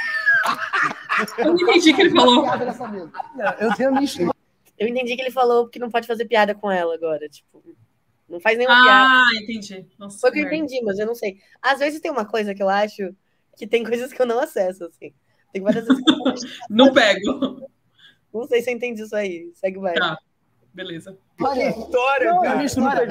B: Eu não entendi o que ele falou.
G: Eu tenho visto.
A: Eu entendi que ele falou que não pode fazer piada com ela agora, tipo, não faz nenhuma piada.
B: Ah, entendi. Nossa,
A: Foi o que eu entendi, mas eu não sei. Às vezes tem uma coisa que eu acho que tem coisas que eu não acesso, assim. Tem várias vezes que eu
B: não pego.
A: Não sei se eu entendi isso aí. Segue mais.
B: Tá, beleza.
E: Olha, que história, cara.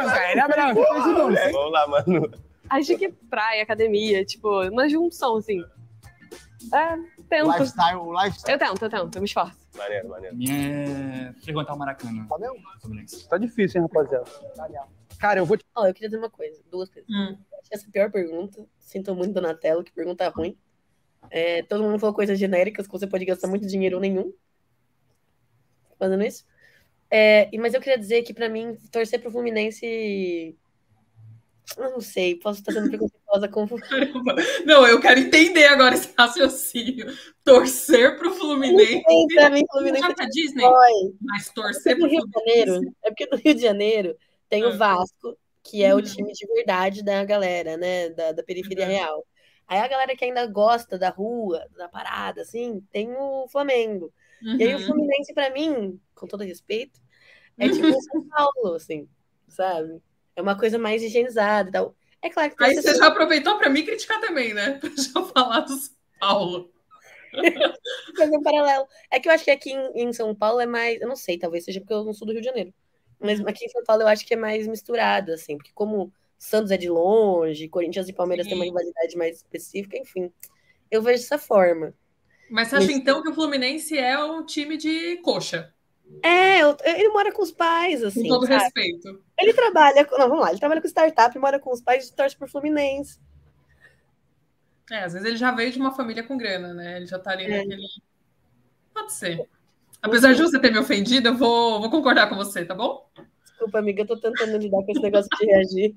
E: Vamos lá, Manu.
M: Acho que praia, academia, tipo, uma junção, assim. Tento.
F: Lifestyle.
M: Eu tento, eu me esforço.
E: Maneiro.
K: Minha é frequentar o Maracanã.
G: Tá mesmo?
L: Tá difícil, hein, rapaziada?
G: Cara, eu vou te...
A: Eu queria dizer uma coisa, duas coisas. Essa é a pior pergunta. Sinto muito, Donatello, que pergunta ruim. Todo mundo falou coisas genéricas que você pode gastar muito dinheiro ou nenhum fazendo isso. Mas eu queria dizer que, pra mim, torcer pro Fluminense... Eu não sei, posso estar sendo preconceituosa com...
B: Não, eu quero entender agora esse raciocínio. Torcer pro Fluminense.
A: Pra mim, Fluminense
B: é Disney. Mas torcer pro
A: Fluminense. É porque no Rio de Janeiro tem o Vasco, que é o time de verdade da galera, né? Da periferia real. Aí a galera que ainda gosta da rua, da parada, assim, tem o Flamengo. E aí o Fluminense, pra mim, com todo respeito, é tipo o São Paulo, assim, sabe? É uma coisa mais higienizada e tal. É claro que...
B: Aí você já aproveitou pra mim criticar também, né? Pra já falar do São Paulo.
A: Fazer um paralelo. É que eu acho que aqui em São Paulo é mais... Eu não sei, talvez seja porque eu não sou do Rio de Janeiro. Mas aqui em São Paulo eu acho que é mais misturado, assim. Porque como Santos é de longe, Corinthians e Palmeiras tem uma rivalidade mais específica, enfim. Eu vejo dessa forma.
B: Mas você acha, então, que o Fluminense é um time de coxa?
A: Ele mora com os pais, assim.
B: Com todo respeito.
A: Ele trabalha... Não, vamos lá. Ele trabalha com startup, mora com os pais e torce pro Fluminense.
B: Às vezes ele já veio de uma família com grana, né? Ele já tá ali naquele... Pode ser. Apesar de você ter me ofendido, eu vou concordar com você, tá bom?
A: Desculpa, amiga. Eu tô tentando lidar com esse negócio de reagir.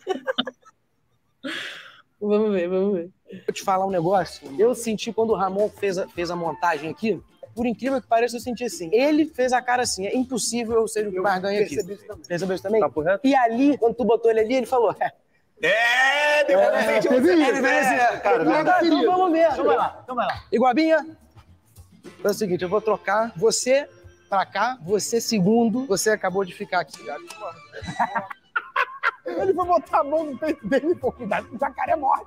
A: Vamos ver.
G: Vou te falar um negócio. Eu senti quando o Ramon fez a montagem aqui, por incrível que pareça, eu senti assim. Ele fez a cara assim, é impossível eu ser o que mais ganha aqui. Percebeu isso também?
L: Tá correto?
G: E ali, quando tu botou ele ali, ele falou... Então vamos ver. Então vai lá. Iguabinha, é o seguinte, eu vou trocar você pra cá, você segundo, você acabou de ficar aqui. Ele foi botar a mão no peito dele e falou, cuidado que o jacaré morre.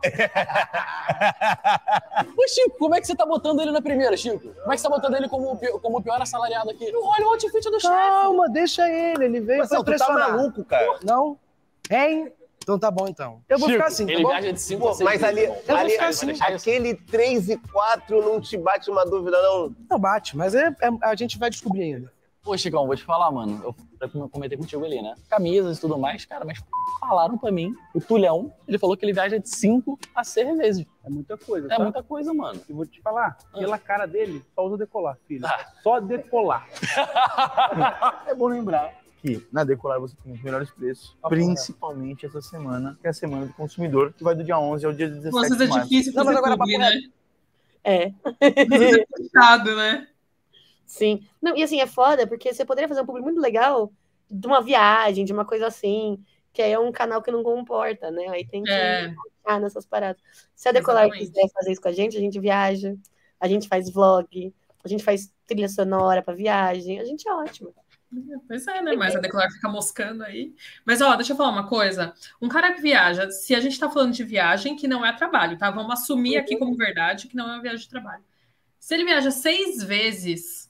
D: Ô, Chico, como é que você tá botando ele na primeira, Chico? Como é que você tá botando ele como o pior assalariado aqui? Olha o outfit do chefe.
G: Calma, deixa ele veio pra impressionar.
E: Tu tá maluco, cara?
G: Não? Hein? Então tá bom, então. Eu vou
D: Chico,
G: ficar assim, tá
D: ele
G: bom?
D: viaja de 5 a 6
E: Mas ali
G: assim.
E: aquele 3 e 4 não te bate uma dúvida, não?
G: Não bate, mas a gente vai descobrir ainda.
D: Pô, Chicão, vou te falar, mano. Eu comentei contigo ali, né? Camisas e tudo mais, cara, mas falaram pra mim, o Tulhão, ele falou que ele viaja de 5 a 6 vezes.
L: É muita coisa,
D: É muita coisa, mano.
L: E vou te falar, pela cara dele, só usa decolar, filho. Só decolar.
F: É bom lembrar que na Decolar você tem os melhores preços, principalmente essa semana, que é a Semana do Consumidor, que vai do dia 11 ao dia 17
B: Às vezes
F: de
B: é
F: março.
B: difícil fazer publi, né?
A: É.
B: Fechado, né?
A: Sim. Não, e assim, é foda, porque você poderia fazer um publi muito legal de uma viagem, de uma coisa assim, que aí é um canal que não comporta, né? Aí tem que focar nessas paradas. Se a Decolar quiser fazer isso com a gente viaja, a gente faz vlog, a gente faz trilha sonora pra viagem, a gente é ótimo.
B: Pois é, né? Mas a Decolar fica moscando aí. Mas, ó, deixa eu falar uma coisa. Um cara que viaja, se a gente tá falando de viagem, que não é trabalho, tá? Vamos assumir aqui como verdade que não é uma viagem de trabalho. Se ele viaja 6 vezes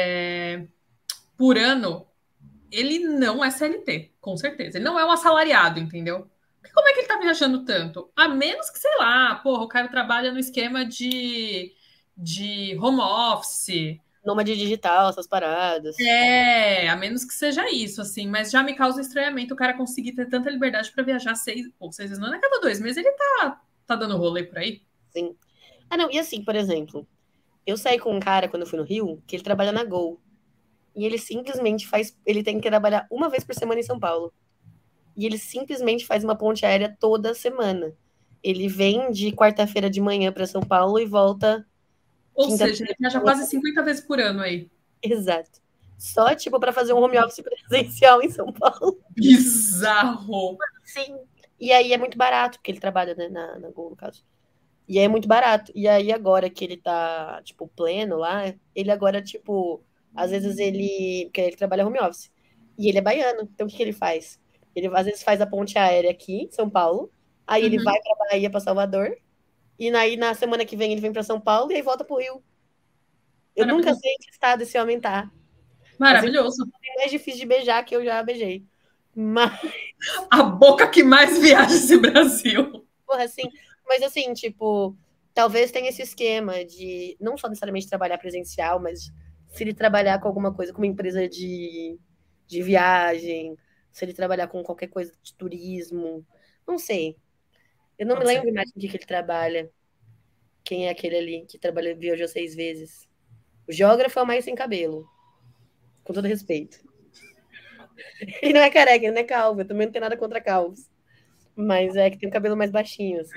B: por ano, ele não é CLT, com certeza. Ele não é um assalariado, entendeu? Porque como é que ele tá viajando tanto? A menos que, sei lá, porra, o cara trabalha no esquema de home office...
A: Nômade digital, essas paradas.
B: A menos que seja isso, assim. Mas já me causa estranhamento o cara conseguir ter tanta liberdade para viajar 6 vezes no ano. A cada 2 meses ele tá dando rolê por aí.
A: Sim. Não, e assim, por exemplo, eu saí com um cara quando eu fui no Rio, que ele trabalha na Gol. E ele simplesmente ele tem que trabalhar uma vez por semana em São Paulo. E ele simplesmente faz uma ponte aérea toda semana. Ele vem de quarta-feira de manhã para São Paulo e volta...
B: Ou seja, ele viaja quase 50 vezes por ano aí.
A: Exato. Só, tipo, para fazer um home office presencial em São Paulo.
B: Bizarro!
A: Sim. E aí é muito barato, porque ele trabalha, né, na Gol, no caso. E aí é muito barato. E aí agora que ele tá, tipo, pleno lá, ele agora, tipo, às vezes porque ele trabalha home office. E ele é baiano. Então o que ele faz? Ele às vezes faz a ponte aérea aqui em São Paulo, aí ele vai pra Bahia, pra Salvador, e aí na semana que vem ele vem pra São Paulo e aí volta pro Rio. Eu nunca sei em que estado esse homem tá.
B: Maravilhoso.
A: É mais difícil de beijar que eu já beijei. Mas...
B: A boca que mais viaja esse Brasil.
A: Porra, assim, mas assim, tipo, talvez tenha esse esquema de não só necessariamente trabalhar presencial, mas se ele trabalhar com alguma coisa, com uma empresa de viagem, se ele trabalhar com qualquer coisa de turismo, não sei. Eu não me lembro mais com o que ele trabalha. Quem é aquele ali que viajou 6 vezes? O geógrafo é o mais sem cabelo. Com todo respeito. Ele não é careca, ele não é calvo. Eu também não tenho nada contra calvos. Mas é que tem o cabelo mais baixinho, assim.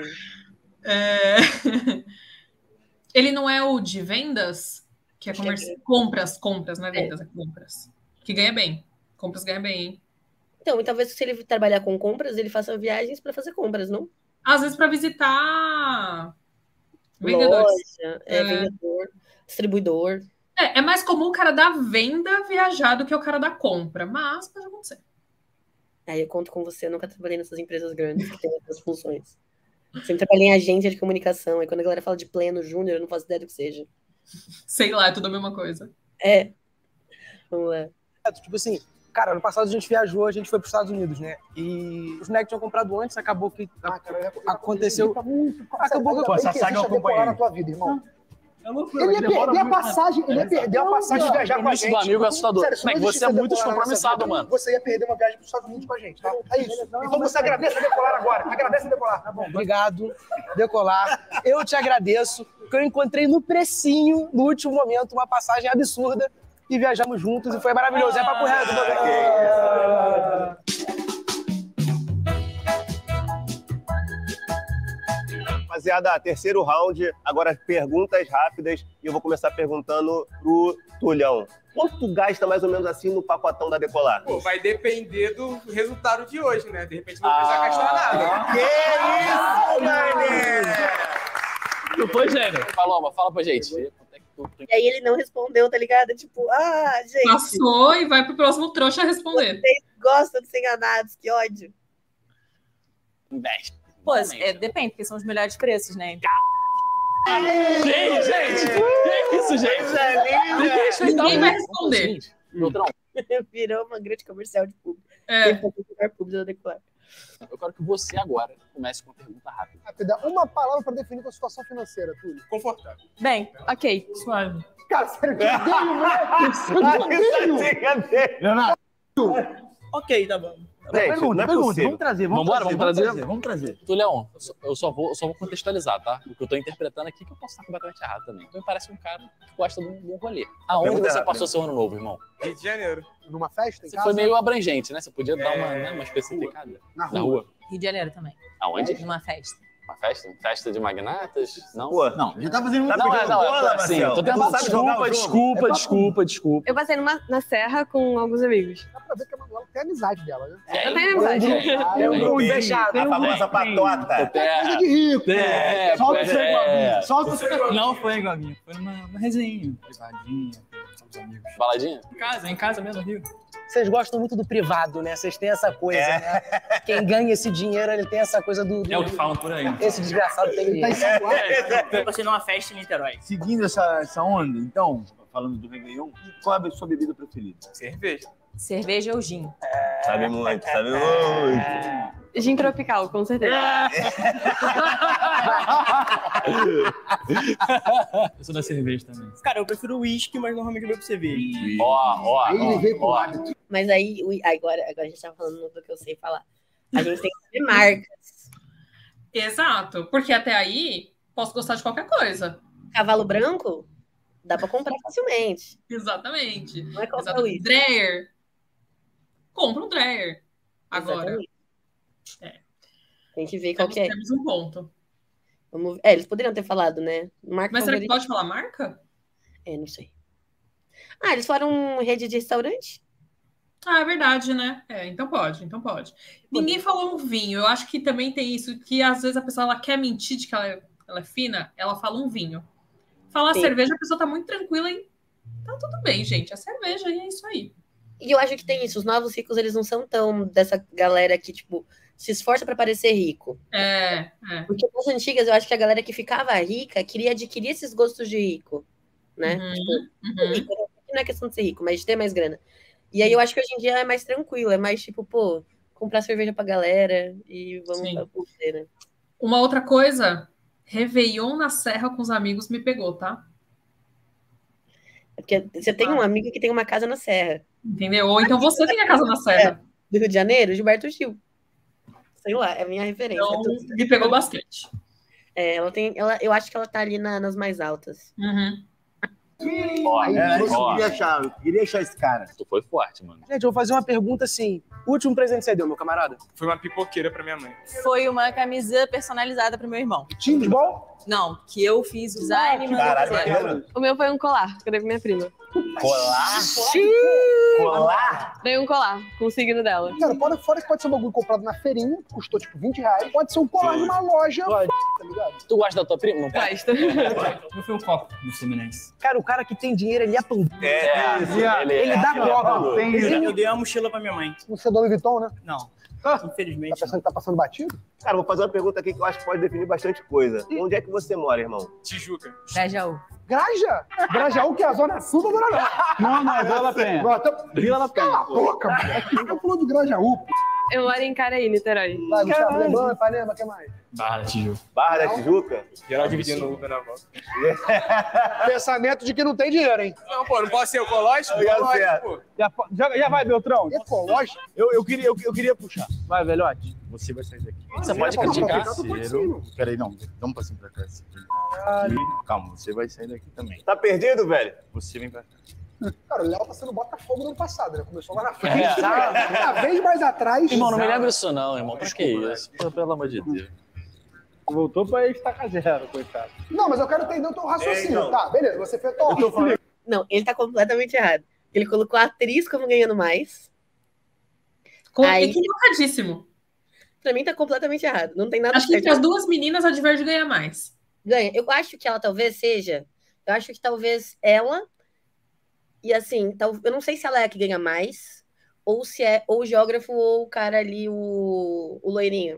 B: Ele não é o de vendas? Que é compras, não é vendas, é compras. Que ganha bem. Compras ganha bem, hein?
A: Então, e talvez se ele trabalhar com compras, ele faça viagens para fazer compras, não?
B: Às vezes para visitar vendedores.
A: Loja, vendedor, distribuidor.
B: É mais comum o cara da venda viajar do que o cara da compra, mas pode acontecer.
A: Aí eu conto com você, eu nunca trabalhei nessas empresas grandes que têm essas funções. Sempre trabalhei em agência de comunicação, e quando a galera fala de pleno, júnior, eu não faço ideia do que seja.
B: Sei lá, é tudo a mesma coisa.
A: Vamos lá.
G: Tipo assim, cara, ano passado a gente viajou, a gente foi para os Estados Unidos, né? E os moleques tinham comprado antes, acabou que aconteceu.
C: Acabou que essa saga eu acompanhei na tua vida, irmão. Ele ia perder a passagem, de viajar com a gente.
D: Do amigo é assustador. Sério, você é muito descompromissado, mano.
C: Você ia perder uma viagem para os Estados Unidos com a gente, tá? É isso. Então você agradece a Decolar agora. Agradece a Decolar. Tá bom.
G: Obrigado, Decolar. Eu te agradeço, porque eu encontrei no precinho, no último momento, uma passagem absurda e viajamos juntos e foi maravilhoso. É papo reto.
E: Rapaziada, terceiro round, agora perguntas rápidas e eu vou começar perguntando pro Tulhão. Quanto tu gasta mais ou menos assim no pacotão da Decolar?
I: Pô, vai depender do resultado de hoje, né? De repente não vai precisar gastar nada.
E: Que isso, mané!
D: Tu foi, gênio. Paloma, fala pra gente.
A: E aí ele não respondeu, tá ligado? Tipo, gente...
B: Passou e vai pro próximo trouxa responder.
A: Vocês gostam de ser enganados, que ódio.
D: Investe.
J: Pô, depende, porque são os melhores preços, né?
D: Gente! Que isso, gente?
B: Ninguém vai responder.
A: Virou uma grande comercial de público. Público da Decolar.
D: Eu quero que você agora comece com uma pergunta rápida.
C: Uma palavra para definir a tua situação financeira, Túlio.
I: Confortável.
J: Bem, ok.
B: Suave.
C: Cara, sério, que
E: Leonardo.
H: Ok, tá bom.
E: Pergunta.
F: Vamos trazer.
D: Vamos trazer. Tulhão, eu só vou contextualizar, tá? O que eu tô interpretando aqui, que eu posso estar completamente errado também. Então me parece um cara que gosta de um rolê. Aonde você passou seu ano novo, irmão?
I: Rio de Janeiro.
C: Numa festa?
D: Você foi meio abrangente, né? Você podia dar uma especificada.
C: Na rua.
J: Rio de Janeiro também.
D: Aonde?
J: Numa festa.
D: Uma festa? Festa de magnatas? Não?
F: Não, já tá fazendo
D: Sim, tô tentando. Desculpa.
M: Eu passei na serra com alguns amigos.
C: Dá pra ver que a Manuela tem amizade dela, né?
M: Eu tenho amizade.
E: A famosa patota.
C: Coisa de rico. Solta o seu Gominho. Solta o seu
K: Não foi, Gominho. Foi numa resenha. Privadinha, com os amigos.
D: Baladinha?
K: Em casa mesmo, Rio.
G: Vocês gostam muito do privado, né? Vocês têm essa coisa, né? Quem ganha esse dinheiro, ele tem essa coisa do...
K: É o que falam por aí.
G: Esse desgraçado tem...
H: Eu passei numa festa em Niterói.
F: Seguindo essa onda, então, falando do Réveillon, qual é a sua bebida preferida?
I: Cerveja.
J: Cerveja ou gin?
E: Sabe muito.
M: Gin tropical, com certeza.
K: Eu sou da cerveja também.
H: Cara, eu prefiro uísque, mas normalmente eu bebo cerveja.
A: Mas aí, agora a gente tá falando do que eu sei falar. A gente tem que ter marcas.
B: Exato, porque até aí posso gostar de qualquer coisa.
A: Cavalo branco, dá pra comprar facilmente.
B: Exatamente.
A: Não é qualquer uísque.
B: Dreyer. Compra um Dreyer. Agora.
A: Tem que ver qual que é.
B: Temos um ponto.
A: Eles poderiam ter falado, né? Marca
B: Mas será que
A: favorita.
B: pode falar marca?
A: Não sei. Eles foram rede de restaurante?
B: É verdade, né? Então pode. Ninguém falou um vinho. Eu acho que também tem isso, que às vezes a pessoa ela quer mentir de que ela ela é fina, ela fala um vinho. Falar
A: Sim.
B: cerveja, a pessoa tá muito tranquila e tá tudo bem, gente. É cerveja e é isso aí.
A: E eu acho que tem isso. Os novos ricos, eles não são tão dessa galera que, tipo, se esforça pra parecer rico. Porque nas antigas, eu acho que a galera que ficava rica queria adquirir esses gostos de rico, né? Rico não é questão de ser rico, mas de ter mais grana. E aí eu acho que hoje em dia é mais tranquilo, é mais tipo, pô, comprar cerveja pra galera e vamos pra você, né?
B: Uma outra coisa, Réveillon na Serra com os amigos me pegou, tá?
A: Porque você tem um amigo que tem uma casa na Serra.
B: Entendeu? Ou então você tem a casa na Serra.
A: Do Rio de Janeiro, Gilberto Gil. Sei lá, é a minha referência.
B: Então, me pegou bastante.
A: Eu acho que ela tá ali nas mais altas.
F: Eu queria achar esse cara.
D: Tu foi forte, mano.
G: Gente, eu vou fazer uma pergunta assim. O último presente que você deu, meu camarada?
I: Foi uma pipoqueira pra minha mãe.
J: Foi uma camisa personalizada pro meu irmão.
C: Time de bom?
J: Não, que eu fiz o design e mandei fazer.
M: O meu foi um colar, que eu dei pra minha prima.
F: Colar?
C: Colar?
M: Dei um colar com o signo dela.
C: Cara, fora que pode ser um bagulho comprado na feirinha, que custou tipo R$20. Pode ser um colar de uma loja, tá ligado?
D: Tu gosta da tua prima? Não
M: gosta.
K: Eu fui um copo no Fluminense.
G: Cara, o cara que tem dinheiro, ele é pão.
F: Ele
G: dá copo.
H: Eu dei uma mochila pra minha mãe.
C: Você é do Louis Vuitton, né?
H: Não. Infelizmente.
C: Tá pensando que tá passando batido?
E: Cara, vou fazer uma pergunta aqui que eu acho que pode definir bastante coisa. Onde é que você mora, irmão?
I: Tijuca.
J: Grajaú.
C: Graja? Grajaú, que é a zona sul da Zona Norte.
L: Não, é Vila La Penha. Vila La Penha.
C: Cala a boca, mano. Eu falando de Grajaú.
M: Eu moro em Caraí, Niterói.
C: Vai, Gustavo, Leblon, Ipanema, o que mais?
K: Barra da Tijuca.
E: Barra da Tijuca?
I: Geral dividindo o Uber na volta.
C: Pensamento de que não tem dinheiro, hein?
I: Não, pô, não pode ser ecológico? Pô.
L: Já vai, Beltrão?
C: Ecológico?
F: Eu queria puxar.
L: Vai, velhote.
F: Você vai sair daqui.
D: Você pode criticar.
F: Peraí, não. Vamos pra cima pra cá. Calma, você vai sair daqui também.
E: Tá perdido, velho?
F: Você vem pra cá.
C: Cara, o Léo tá sendo Botafogo no ano passado, né? Começou lá na frente. Cada vez mais atrás.
D: Irmão, não me lembra isso não, irmão. Pra que isso? Pelo amor de Deus.
L: Voltou pra estacar zero, coitado.
C: Não, mas eu quero entender o teu raciocínio. Tá, beleza, você fez tua
A: Não, ele tá completamente errado. Ele colocou a atriz como ganhando mais.
B: Equivocadíssimo.
A: Pra mim tá completamente errado. Não tem nada
B: Acho que entre as duas meninas a Diverge ganha mais.
A: Ganha. Eu acho que ela talvez seja. Eu acho que talvez ela. E assim, eu não sei se ela é a que ganha mais, ou se é ou o geógrafo ou o cara ali, o loirinho.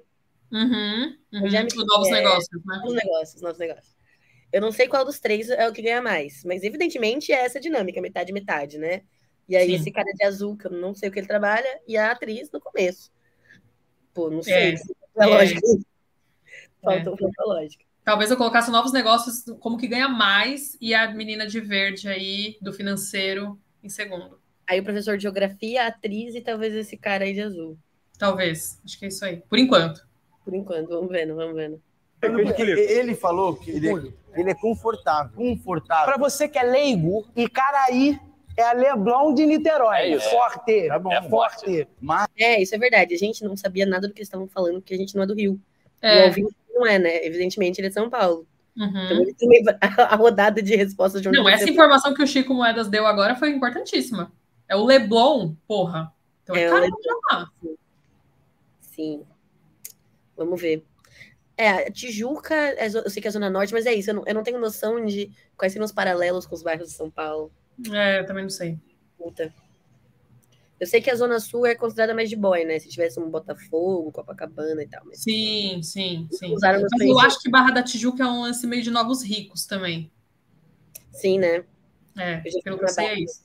A: Eu já me
B: Novos negócios, né?
A: Novos negócios. Eu não sei qual dos três é o que ganha mais, mas evidentemente é essa dinâmica, metade, né? E aí esse cara de azul, que eu não sei o que ele trabalha, e a atriz no começo. Pô, não sei. É lógico. Faltou lógica.
B: Talvez eu colocasse novos negócios como que ganha mais e a menina de verde aí, do financeiro, em segundo.
A: Aí o professor de geografia, a atriz e talvez esse cara aí de azul.
B: Talvez. Acho que é isso aí. Por enquanto.
A: Vamos vendo.
F: Ele falou que ele é confortável.
G: Pra você que é leigo, Icaraí é a Leblon de Niterói.
D: É isso.
G: Forte.
F: Tá bom.
G: É forte.
F: Mas...
A: Isso é verdade. A gente não sabia nada do que eles estavam falando, porque a gente não é do Rio.
B: É.
A: O ouvinte não é, né? Evidentemente ele é de São Paulo. Então ele também a rodada de respostas de onde
B: Não, essa informação que o Chico Moedas deu agora foi importantíssima. É o Leblon, porra. Então é caramba lá.
A: Sim. Vamos ver. Tijuca, eu sei que é a Zona Norte, mas é isso. Eu não tenho noção de quais seriam os paralelos com os bairros de São Paulo.
B: Eu também não sei.
A: Puta. Eu sei que a Zona Sul é considerada mais de boy, né? Se tivesse um Botafogo, Copacabana e tal. Mas...
B: Sim.
A: Usaram
B: mas eu acho que Barra da Tijuca é um lance meio de novos ricos também.
A: Sim, né?
B: Pelo que eu sei é isso.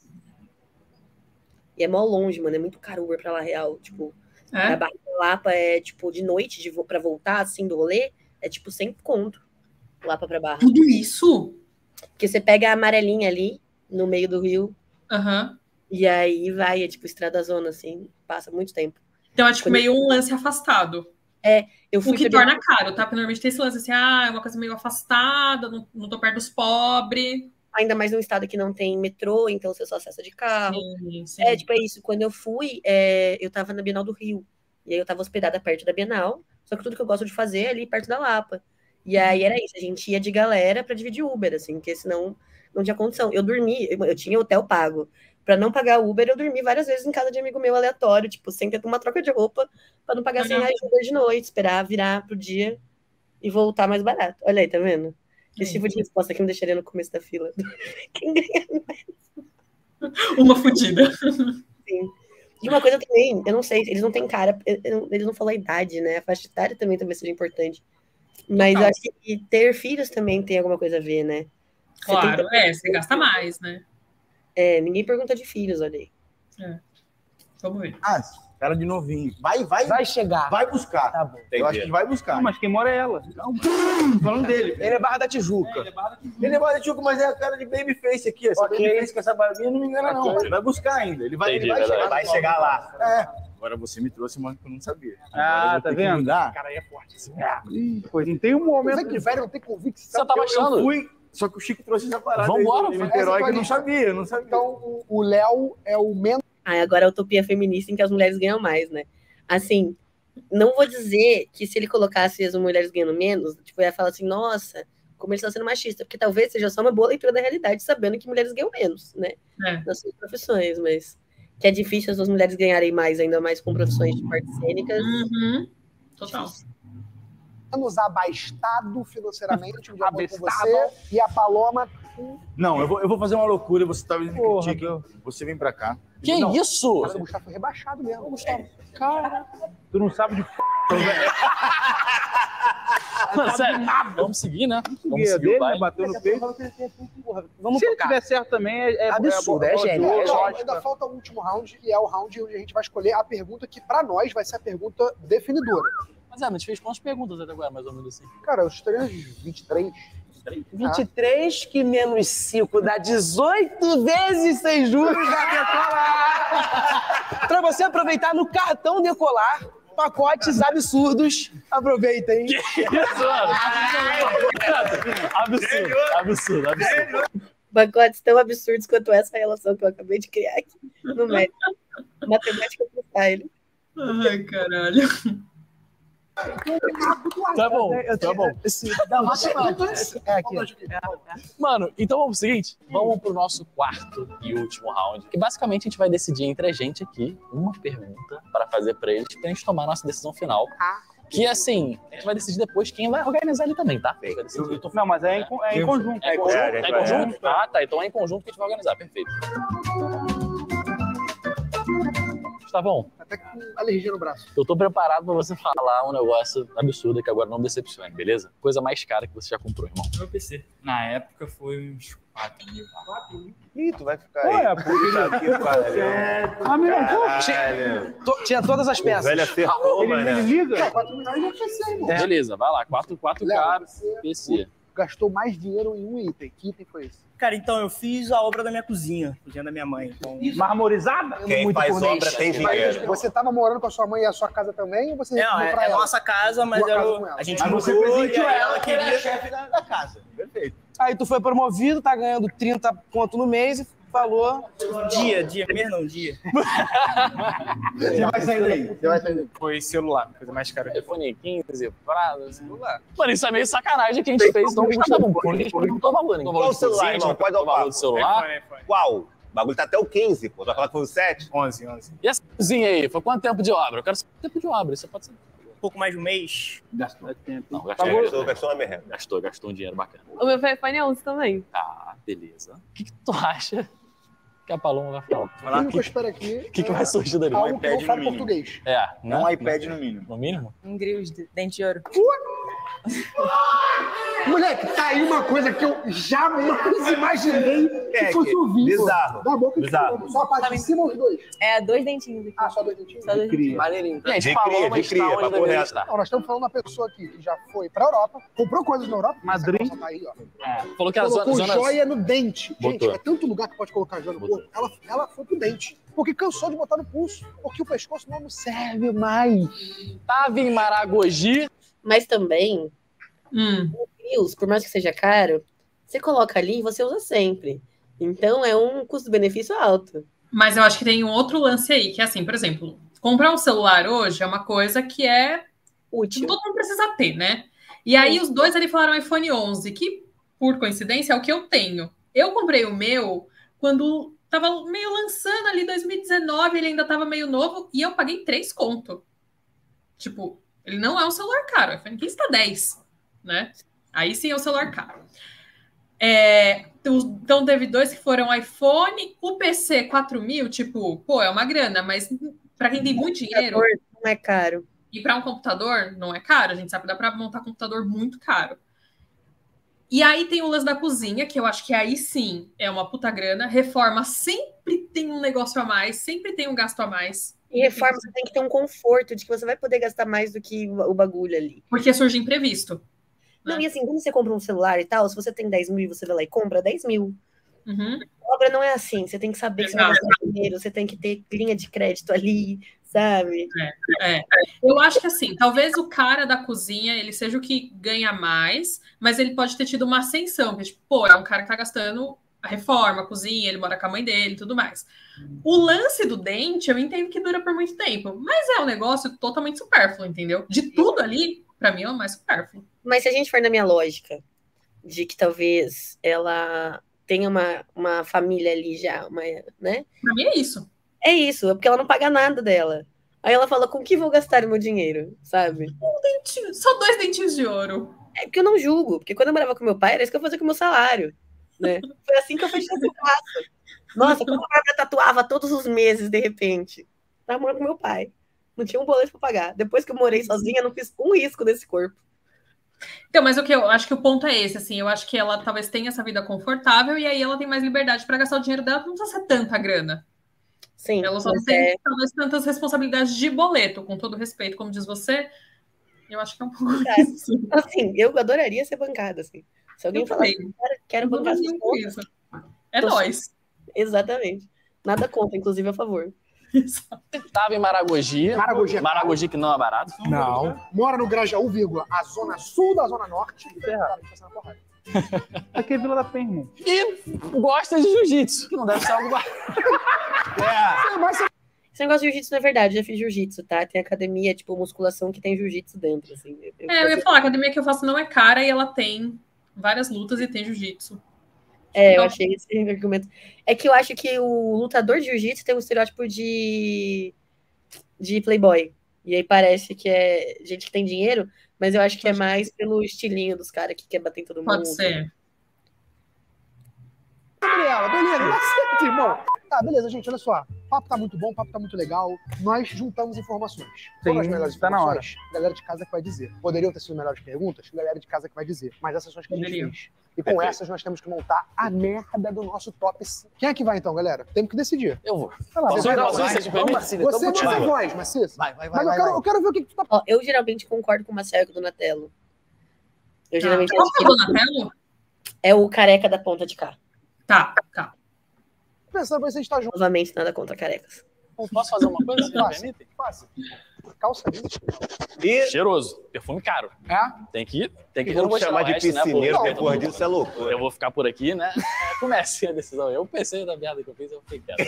A: E é mó longe, mano. É muito caro Uber pra lá, real. Tipo, a Barra da Lapa é, tipo, de noite pra voltar, assim, do rolê, é, tipo, 100 conto. Lapa pra Barra.
B: Tudo isso?
A: Porque você pega a amarelinha ali, no meio do rio. E aí vai, é tipo estrada zona, assim, passa muito tempo.
B: Então é tipo meio um lance afastado.
A: Eu fui
B: o que torna caro, tá? Porque normalmente tem esse lance assim, é uma coisa meio afastada, não tô perto dos pobres.
A: Ainda mais num estado que não tem metrô, então você só acessa de carro.
B: Sim.
A: Tipo, é isso. Quando eu fui, eu tava na Bienal do Rio. E aí eu tava hospedada perto da Bienal, só que tudo que eu gosto de fazer é ali perto da Lapa. E aí era isso, a gente ia de galera pra dividir Uber, assim, porque senão não tinha condição. Eu dormi, eu tinha hotel pago. Pra não pagar Uber, eu dormi várias vezes em casa de amigo meu aleatório, tipo, sem ter uma troca de roupa, pra não pagar 100 reais de Uber de noite, esperar virar pro dia e voltar mais barato. Olha aí, tá vendo? Esse tipo de resposta que me deixaria no começo da fila. Quem ganha mais?
B: Uma fodida.
A: Sim. E uma coisa também, eu não sei, eles não têm cara, eles não falam a idade, né? A faixa etária também talvez seja importante. Mas eu acho que ter filhos também tem alguma coisa a ver, né?
B: Claro, você gasta mais, né?
A: Ninguém pergunta de filhos, olha aí.
B: Vamos ver.
F: Cara de novinho.
G: Vai chegar.
F: Vai buscar.
G: Tá bom.
F: Eu acho que vai buscar.
L: Não, mas quem mora é ela. Calma. Falando dele.
G: Ele é Barra da Tijuca.
F: Ele é Barra da Tijuca, mas é a cara de babyface aqui. Essa babyface com essa barbinha não me engana, não. Ele vai buscar ainda. Ele vai chegar lá. Agora você me trouxe uma que eu não sabia.
L: Tá vendo?
F: O cara aí é forte. Assim.
L: Pois tem um momento.
C: Mas é que velho não tem convicção.
F: Você tava achando?
C: Eu fui.
F: Só que o Chico trouxe essa parada.
C: Vambora,
F: em Niterói, que eu não sabia.
C: Então, o Léo é o menos.
A: Agora a utopia feminista em que as mulheres ganham mais, né? Assim, não vou dizer que se ele colocasse as mulheres ganhando menos, tipo, eu ia falar assim, nossa, como ele está sendo machista, porque talvez seja só uma boa leitura da realidade, sabendo que mulheres ganham menos, né? Nas suas profissões, mas que é difícil as mulheres ganharem mais, ainda mais com profissões de artes cênicas.
B: Total.
C: Menos abastado financeiramente, de acordo com você, e a Paloma...
F: Não, eu vou fazer uma loucura, você tá vendo que você vem pra cá.
G: Que
F: não,
G: isso?
C: O cara do Gustavo foi rebaixado mesmo. Gustavo.
L: Cara, tu não sabe de
D: Sério, vamos seguir, né? Vamos seguir
L: dele,
D: o baile.
L: bateu no peito.
G: Vamos
L: Se ele
G: tocar.
L: tiver certo também, é
G: absurdo, é gênio.
C: Então, ainda falta o último round, e é o round onde a gente vai escolher a pergunta que, pra nós, vai ser a pergunta definidora.
D: Mas a gente fez quantas perguntas até agora, mais ou menos assim?
C: Cara, eu estaria uns 23.
G: 23 que menos 5 dá 18 vezes sem juros da Decolar. Pra você aproveitar no cartão Decolar, pacotes absurdos. Aproveita, hein?
D: Que isso, mano? Absurdo.
A: Pacotes tão absurdos quanto essa relação que eu acabei de criar aqui no médico. Matemática freestyle.
B: Ai, caralho.
D: Tá bom. Mano, então vamos pro seguinte, vamos pro nosso quarto e último round, que basicamente a gente vai decidir entre a gente aqui uma pergunta para fazer pra eles, pra gente tomar a nossa decisão final. Que assim, a gente vai decidir depois quem vai organizar ele também, tá?
L: Não, mas é em conjunto.
D: É em conjunto? Ah, tá. Então é em conjunto que a gente vai organizar, perfeito. Tá bom.
C: Até com alergia no braço.
D: Eu tô preparado pra você falar um negócio absurdo que agora não decepcione, beleza? Coisa mais cara que você já comprou, irmão.
K: Meu PC. Na época foi uns 4 mil.
E: 4 mil? Ih, tu vai ficar
G: aí.
E: Tinha
G: todas as peças.
E: O velho acertou, mano.
C: Ele liga? 4 milhões no PC, irmão.
D: Beleza, vai lá. 4K, PC.
C: Gastou mais dinheiro em um item. Que item foi esse?
H: Cara, então eu fiz a obra da minha cozinha da minha mãe. Então...
L: Marmorizada?
E: Quem faz obra tem dinheiro.
C: Você tava morando com a sua mãe e a sua casa também? Ou você
H: não, é nossa casa, mas a gente mudou e ela queria
F: chefe da casa. Perfeito.
G: Aí tu foi promovido, tá ganhando 30 conto no mês e falou...
H: Dia.
F: Você vai sair daí.
I: Foi celular, coisa mais cara.
D: iPhone 15, Prada, celular. Mano, isso é meio sacanagem que a gente fez, então tá bom. A gente perguntou valor.
E: Qual o celular, irmão? Pode dar o
D: valor do celular?
E: Qual? O bagulho tá até o 15, pô. Tu vai falar que foi o 7?
I: 11.
D: E essa cozinha aí? Foi quanto tempo de obra? Eu quero saber quanto tempo de obra, isso pode ser.
H: Um pouco mais de um mês.
L: Gastou tempo.
D: Não,
E: gastou uma merda.
D: Gastou um dinheiro bacana.
M: O meu foi iPhone 11 também.
D: Ah, beleza. O que tu acha que a Paloma vai falar?
C: O que eu espero aqui...
D: O que vai surgir dali?
C: Um iPad no mínimo. Português.
F: Um iPad no mínimo.
D: No mínimo?
J: Um grill de dente de ouro.
C: Moleque, tá aí uma coisa que eu jamais imaginei que fosse ouvir.
E: Bizarro.
C: Da boca bizarro. Só a parte de cima ou os dois?
J: É, 2 dentinhos aqui.
C: Ah, só 2 dentinhos?
J: Só 2 dentinhos.
G: Maneirinho.
D: Gente, Paloma está onde deveria estar.
C: Nós estamos falando de uma pessoa aqui que já foi pra Europa, comprou coisas na Europa.
L: Madrid.
C: Tá aí, ó.
D: Falou que a
C: colocou
D: zona...
C: joia no dente.
D: Botou.
C: Gente, é tanto lugar que pode colocar joia no corpo. Ela foi pro dente. Porque cansou de botar no pulso. Porque o pescoço não serve mais.
D: Tava em Maragogi.
A: Mas também, o Rios, por mais que seja caro, você coloca ali e você usa sempre. Então é um custo-benefício alto.
B: Mas eu acho que tem um outro lance aí, que é assim, por exemplo, comprar um celular hoje é uma coisa que é
A: útil.
B: Todo mundo precisa ter, né? E aí os dois ali falaram iPhone 11, que por coincidência é o que eu tenho. Eu comprei o meu quando tava meio lançando ali 2019, ele ainda tava meio novo, e eu paguei 3 conto. Tipo, ele não é um celular caro, o iPhone 15 tá 10. né? Aí sim é o celular caro. Então teve 2 que foram iPhone, o PC 4.000, tipo, pô, é uma grana, mas para quem tem muito dinheiro...
A: Não é caro.
B: E para um computador não é caro, a gente sabe que dá para montar computador muito caro. E aí tem o lance da cozinha, que eu acho que aí sim é uma puta grana. Reforma sempre tem um negócio a mais, sempre tem um gasto a mais.
A: E reforma você tem que ter um conforto de que você vai poder gastar mais do que o bagulho ali.
B: Porque surge imprevisto.
A: Não, e assim, quando você compra um celular e tal, se você tem 10 mil e você vai lá e compra 10 mil.
B: Uhum.
A: A obra não é assim, você tem que saber que você vai gastar dinheiro, você tem que ter linha de crédito ali, sabe?
B: Eu acho que assim, talvez o cara da cozinha, ele seja o que ganha mais, mas ele pode ter tido uma ascensão, que tipo, pô, é um cara que tá gastando a reforma, a cozinha, ele mora com a mãe dele e tudo mais. O lance do dente, eu entendo que dura por muito tempo, mas é um negócio totalmente supérfluo, entendeu? De tudo ali, pra mim é o mais supérfluo.
A: Mas se a gente for na minha lógica, de que talvez ela tenha uma família ali já, né?
B: Pra mim é isso.
A: É isso, é porque ela não paga nada dela. Aí ela fala, com que vou gastar o meu dinheiro, sabe?
B: Só 2 dentinhos de ouro.
A: É porque eu não julgo, porque quando eu morava com meu pai, era isso que eu fazia com o meu salário, né? Foi assim que eu fechei essa casa. Nossa, como a Bárbara tatuava todos os meses, de repente. Tava morando com meu pai. Não tinha um boleto pra pagar. Depois que eu morei sozinha, eu não fiz um risco desse corpo.
B: Então, mas o que eu acho que o ponto é esse, assim, eu acho que ela talvez tenha essa vida confortável e aí ela tem mais liberdade para gastar o dinheiro dela, não precisa ser tanta grana.
A: Sim.
B: Ela só não tem talvez tantas responsabilidades de boleto, com todo respeito, como diz você. Eu acho que é um pouco isso.
A: Assim, eu adoraria ser bancada, assim. Se alguém falar assim, quero bancar essas contas.
B: É nóis.
A: Exatamente. Nada contra, inclusive a favor.
D: Tava em Maragogi. Maragogi que não é barato.
C: Não. Mora no Grajaú, a zona sul da zona norte.
L: Aqui é Vila da Penha.
D: E gosta de jiu-jitsu, que não deve ser algo barato.
A: Esse negócio de jiu-jitsu não é verdade, eu já fiz jiu-jitsu, tá? Tem academia, tipo, musculação que tem jiu-jitsu dentro, assim.
B: Eu ia falar, a academia que eu faço não é cara e ela tem várias lutas e tem jiu-jitsu.
A: Eu achei esse argumento. É que eu acho que o lutador de jiu-jitsu tem um estereótipo de playboy. E aí parece que é gente que tem dinheiro, mas eu acho que é mais pelo estilinho dos caras que quer bater em todo mundo.
B: Pode ser.
C: Gabriela, beleza, dá certo, irmão. Tá, beleza, gente, olha só. O papo tá muito bom, o papo tá muito legal. Nós juntamos informações. Foram as melhores
L: tá na hora.
C: Galera de casa que vai dizer. Poderiam ter sido melhores perguntas? Galera de casa que vai dizer. Mas essas são as que a gente fez. E com essas nós temos que montar a merda do nosso top 5. Quem é que vai então, galera? Temos que decidir.
D: Eu vou.
C: Vai lá,
D: você
C: não tem voz, Maciça.
D: Vai.
C: Mas eu quero ver o que tu tá...
A: Ó, eu geralmente concordo com o Marcelo e com o Donatello. Eu geralmente
B: Qual que é o Donatello?
A: É o careca da ponta de cá.
B: Tá.
C: Pensando pra gente estar junto.
A: Novamente, nada contra carecas.
D: Posso fazer uma coisa? Se me permite?
C: Faça. Calça ali.
D: E... Cheiroso. Perfume caro. Tem que
E: eu vou chamar de piscineiro depois disso, é louco.
D: Eu vou ficar por aqui, né? Comece a decisão. Eu pensei na merda que eu fiz, eu fiquei quieto.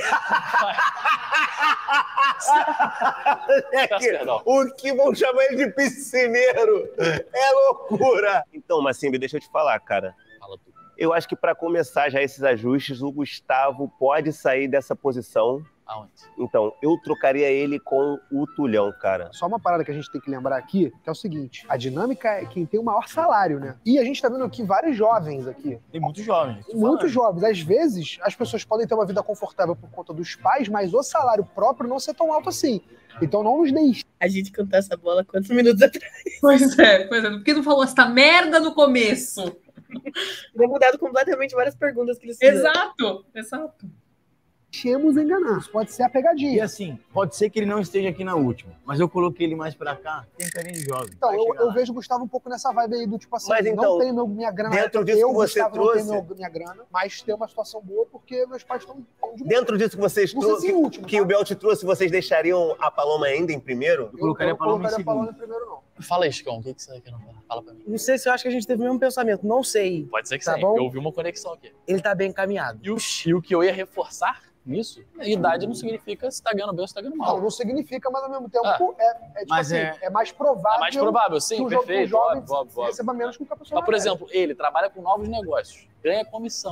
E: O que vão chamar ele de piscineiro? É loucura! Então, Massimbi, deixa eu te falar, cara.
D: Fala tudo.
E: Eu acho que para começar já esses ajustes, o Gustavo pode sair dessa posição.
D: Aonde?
E: Então, eu trocaria ele com o Tulhão, cara.
C: Só uma parada que a gente tem que lembrar aqui, que é o seguinte, a dinâmica é quem tem o maior salário, né? E a gente tá vendo aqui vários jovens aqui.
F: Tem muitos jovens.
C: Muitos jovens. Às vezes, as pessoas podem ter uma vida confortável por conta dos pais, mas o salário próprio não ser tão alto assim. Então não nos deixe.
A: A gente cantou essa bola quantos minutos atrás?
B: Pois é. Por que não falou essa merda no começo?
A: Teria mudado completamente várias perguntas que eles fizeram.
B: Exato.
C: Deixemos enganar. Isso pode ser a pegadinha.
F: E assim, pode ser que ele não esteja aqui na última, mas eu coloquei ele mais pra cá, tem carinha de jovem.
C: Então, eu vejo o Gustavo um pouco nessa vibe aí do tipo assim,
E: mas, então,
C: não tenho minha grana.
E: Dentro disso que você
C: Gustavo,
E: trouxe...
C: não tenho minha grana, mas tem uma situação boa porque meus pais estão de
E: dentro disso que vocês trouxeram, que o Bel te trouxe, vocês deixariam a Paloma ainda em primeiro?
F: Eu colocaria a Paloma em segundo.
C: Primeiro, não.
D: Fala aí, Chicão, o que você quer não falar? Fala pra mim.
G: Não sei se eu acho que a gente teve o mesmo pensamento, não sei.
D: Pode ser que
G: tá
D: sim,
G: bom?
D: eu ouvi uma conexão aqui.
G: Ele tá bem encaminhado.
D: E o que eu ia reforçar nisso, a idade não significa se tá ganhando bem ou se tá ganhando mal.
C: Não significa, mas ao mesmo tempo é mais provável.
D: É mais provável, sim,
C: que
D: perfeito.
C: O jovem
D: óbvio.
C: receba menos que o que a pessoa
D: Mas, por exemplo, ele trabalha com novos negócios, ganha comissão.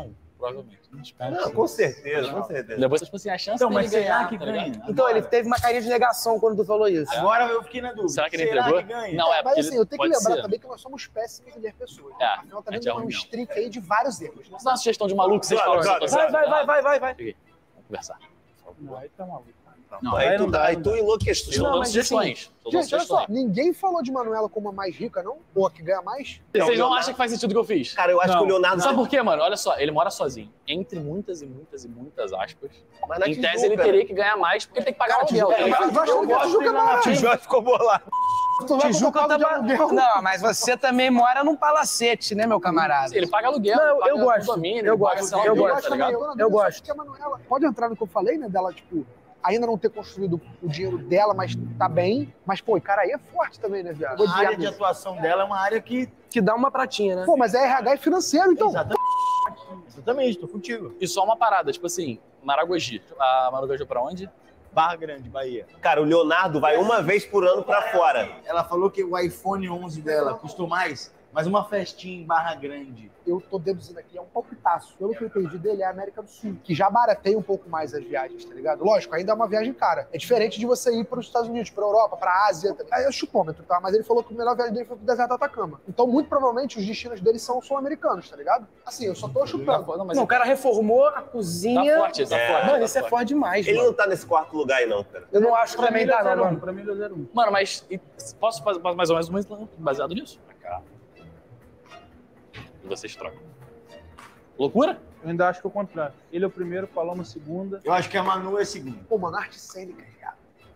D: provavelmente.
E: Não, com certeza, com certeza.
D: Depois, tipo assim, a chance
F: Então,
D: dele
F: mas será
D: ganhar,
F: que
D: tá
F: ganha?
D: ligado?
G: Então, ele teve uma carinha de negação quando tu falou isso.
F: Agora eu fiquei na dúvida.
D: Será que ele
F: Será
D: entregou?
F: que ganha?
D: Não, é
C: Mas
D: porque
C: assim, eu tenho que
D: pode
C: lembrar
D: ser.
C: também que nós somos péssimos em ler pessoas.
D: É,
C: Afinal, tá
D: a gente
C: vendo
D: é
C: um
D: ruim mesmo.
C: streak aí de vários erros.
D: Vamos dar uma sugestão de maluco, vocês
E: Claro,
D: falam.
E: claro.
G: Vai.
D: Vamos conversar.
L: Não, aí tá maluco.
F: Não,
E: Aí
F: não dá.
E: tu enlouqueceu.
D: Estou dando sugestões. Estou dando
C: Gente, olha só,
D: sugestões.
C: ninguém falou de Manuela como a mais rica, não? Ou a que ganha mais?
D: Vocês não acham que faz sentido o que eu fiz?
E: Cara, eu acho que o Leonardo...
D: Sabe por quê, mano? Olha só, ele mora sozinho. Entre muitas aspas.
E: Mas na
D: Em tese,
E: Tijuca,
D: ele teria que ganhar mais porque ele tem que pagar aluguel. tá ligado?
E: Tijuca ficou bolado.
C: Tijuca
G: tá
C: de aluguel.
G: Não, mas você também mora num palacete, né, meu camarada?
D: Ele paga aluguel,
G: Não,
D: ele paga
G: eu gosto.
D: condomínio,
G: Eu
D: ele paga
G: gosto.
D: sei lá
G: Eu
D: o quê,
G: gosto
D: tá
C: também.
D: ligado?
G: Eu gosto.
C: Que a Manuela pode entrar no que eu falei, né? Dela, tipo, ainda não ter construído o dinheiro dela, mas tá bem. Mas, pô, o cara aí é forte também, né, viado?
F: A área de atuação dela é uma área que
G: dá uma pratinha, né?
C: Pô, mas é RH e financeiro, então.
F: Exatamente, tô contigo.
D: E só uma parada, tipo assim, Maragogi. A Manu viajou pra onde?
F: Barra Grande, Bahia.
E: Cara, o Leonardo vai uma vez por ano pra fora.
F: Ela falou que o iPhone 11 dela custou mais, mas uma festinha em Barra Grande.
C: Eu tô deduzindo aqui, é um palpitaço. Pelo que eu entendi dele, é a América do Sul, que já barateia um pouco mais as viagens, tá ligado? Lógico, ainda é uma viagem cara. É diferente de você ir para os Estados Unidos, pra Europa, pra Ásia. Aí é chutômetro, tá? Mas ele falou que a melhor viagem dele foi pro deserto do Atacama. Então, muito provavelmente, os destinos dele são sul-americanos, tá ligado? Assim, eu só tô chutando.
G: Não, o cara reformou a cozinha.
D: Tá forte, tá forte.
G: Mano,
D: tá
G: isso é forte demais,
E: Ele
G: mano.
E: não tá nesse quarto lugar aí, não, cara.
G: Eu não acho que também tá, não, mano.
L: Pra mim, deu 0-1.
D: Mano, mas posso fazer mais ou menos um baseado nisso? E vocês trocam. Loucura?
L: Eu ainda acho que é o contrário. Ele é o primeiro, Paloma segunda.
F: Eu acho que a Manu é segunda.
C: Pô, mano, arte cênica, cara.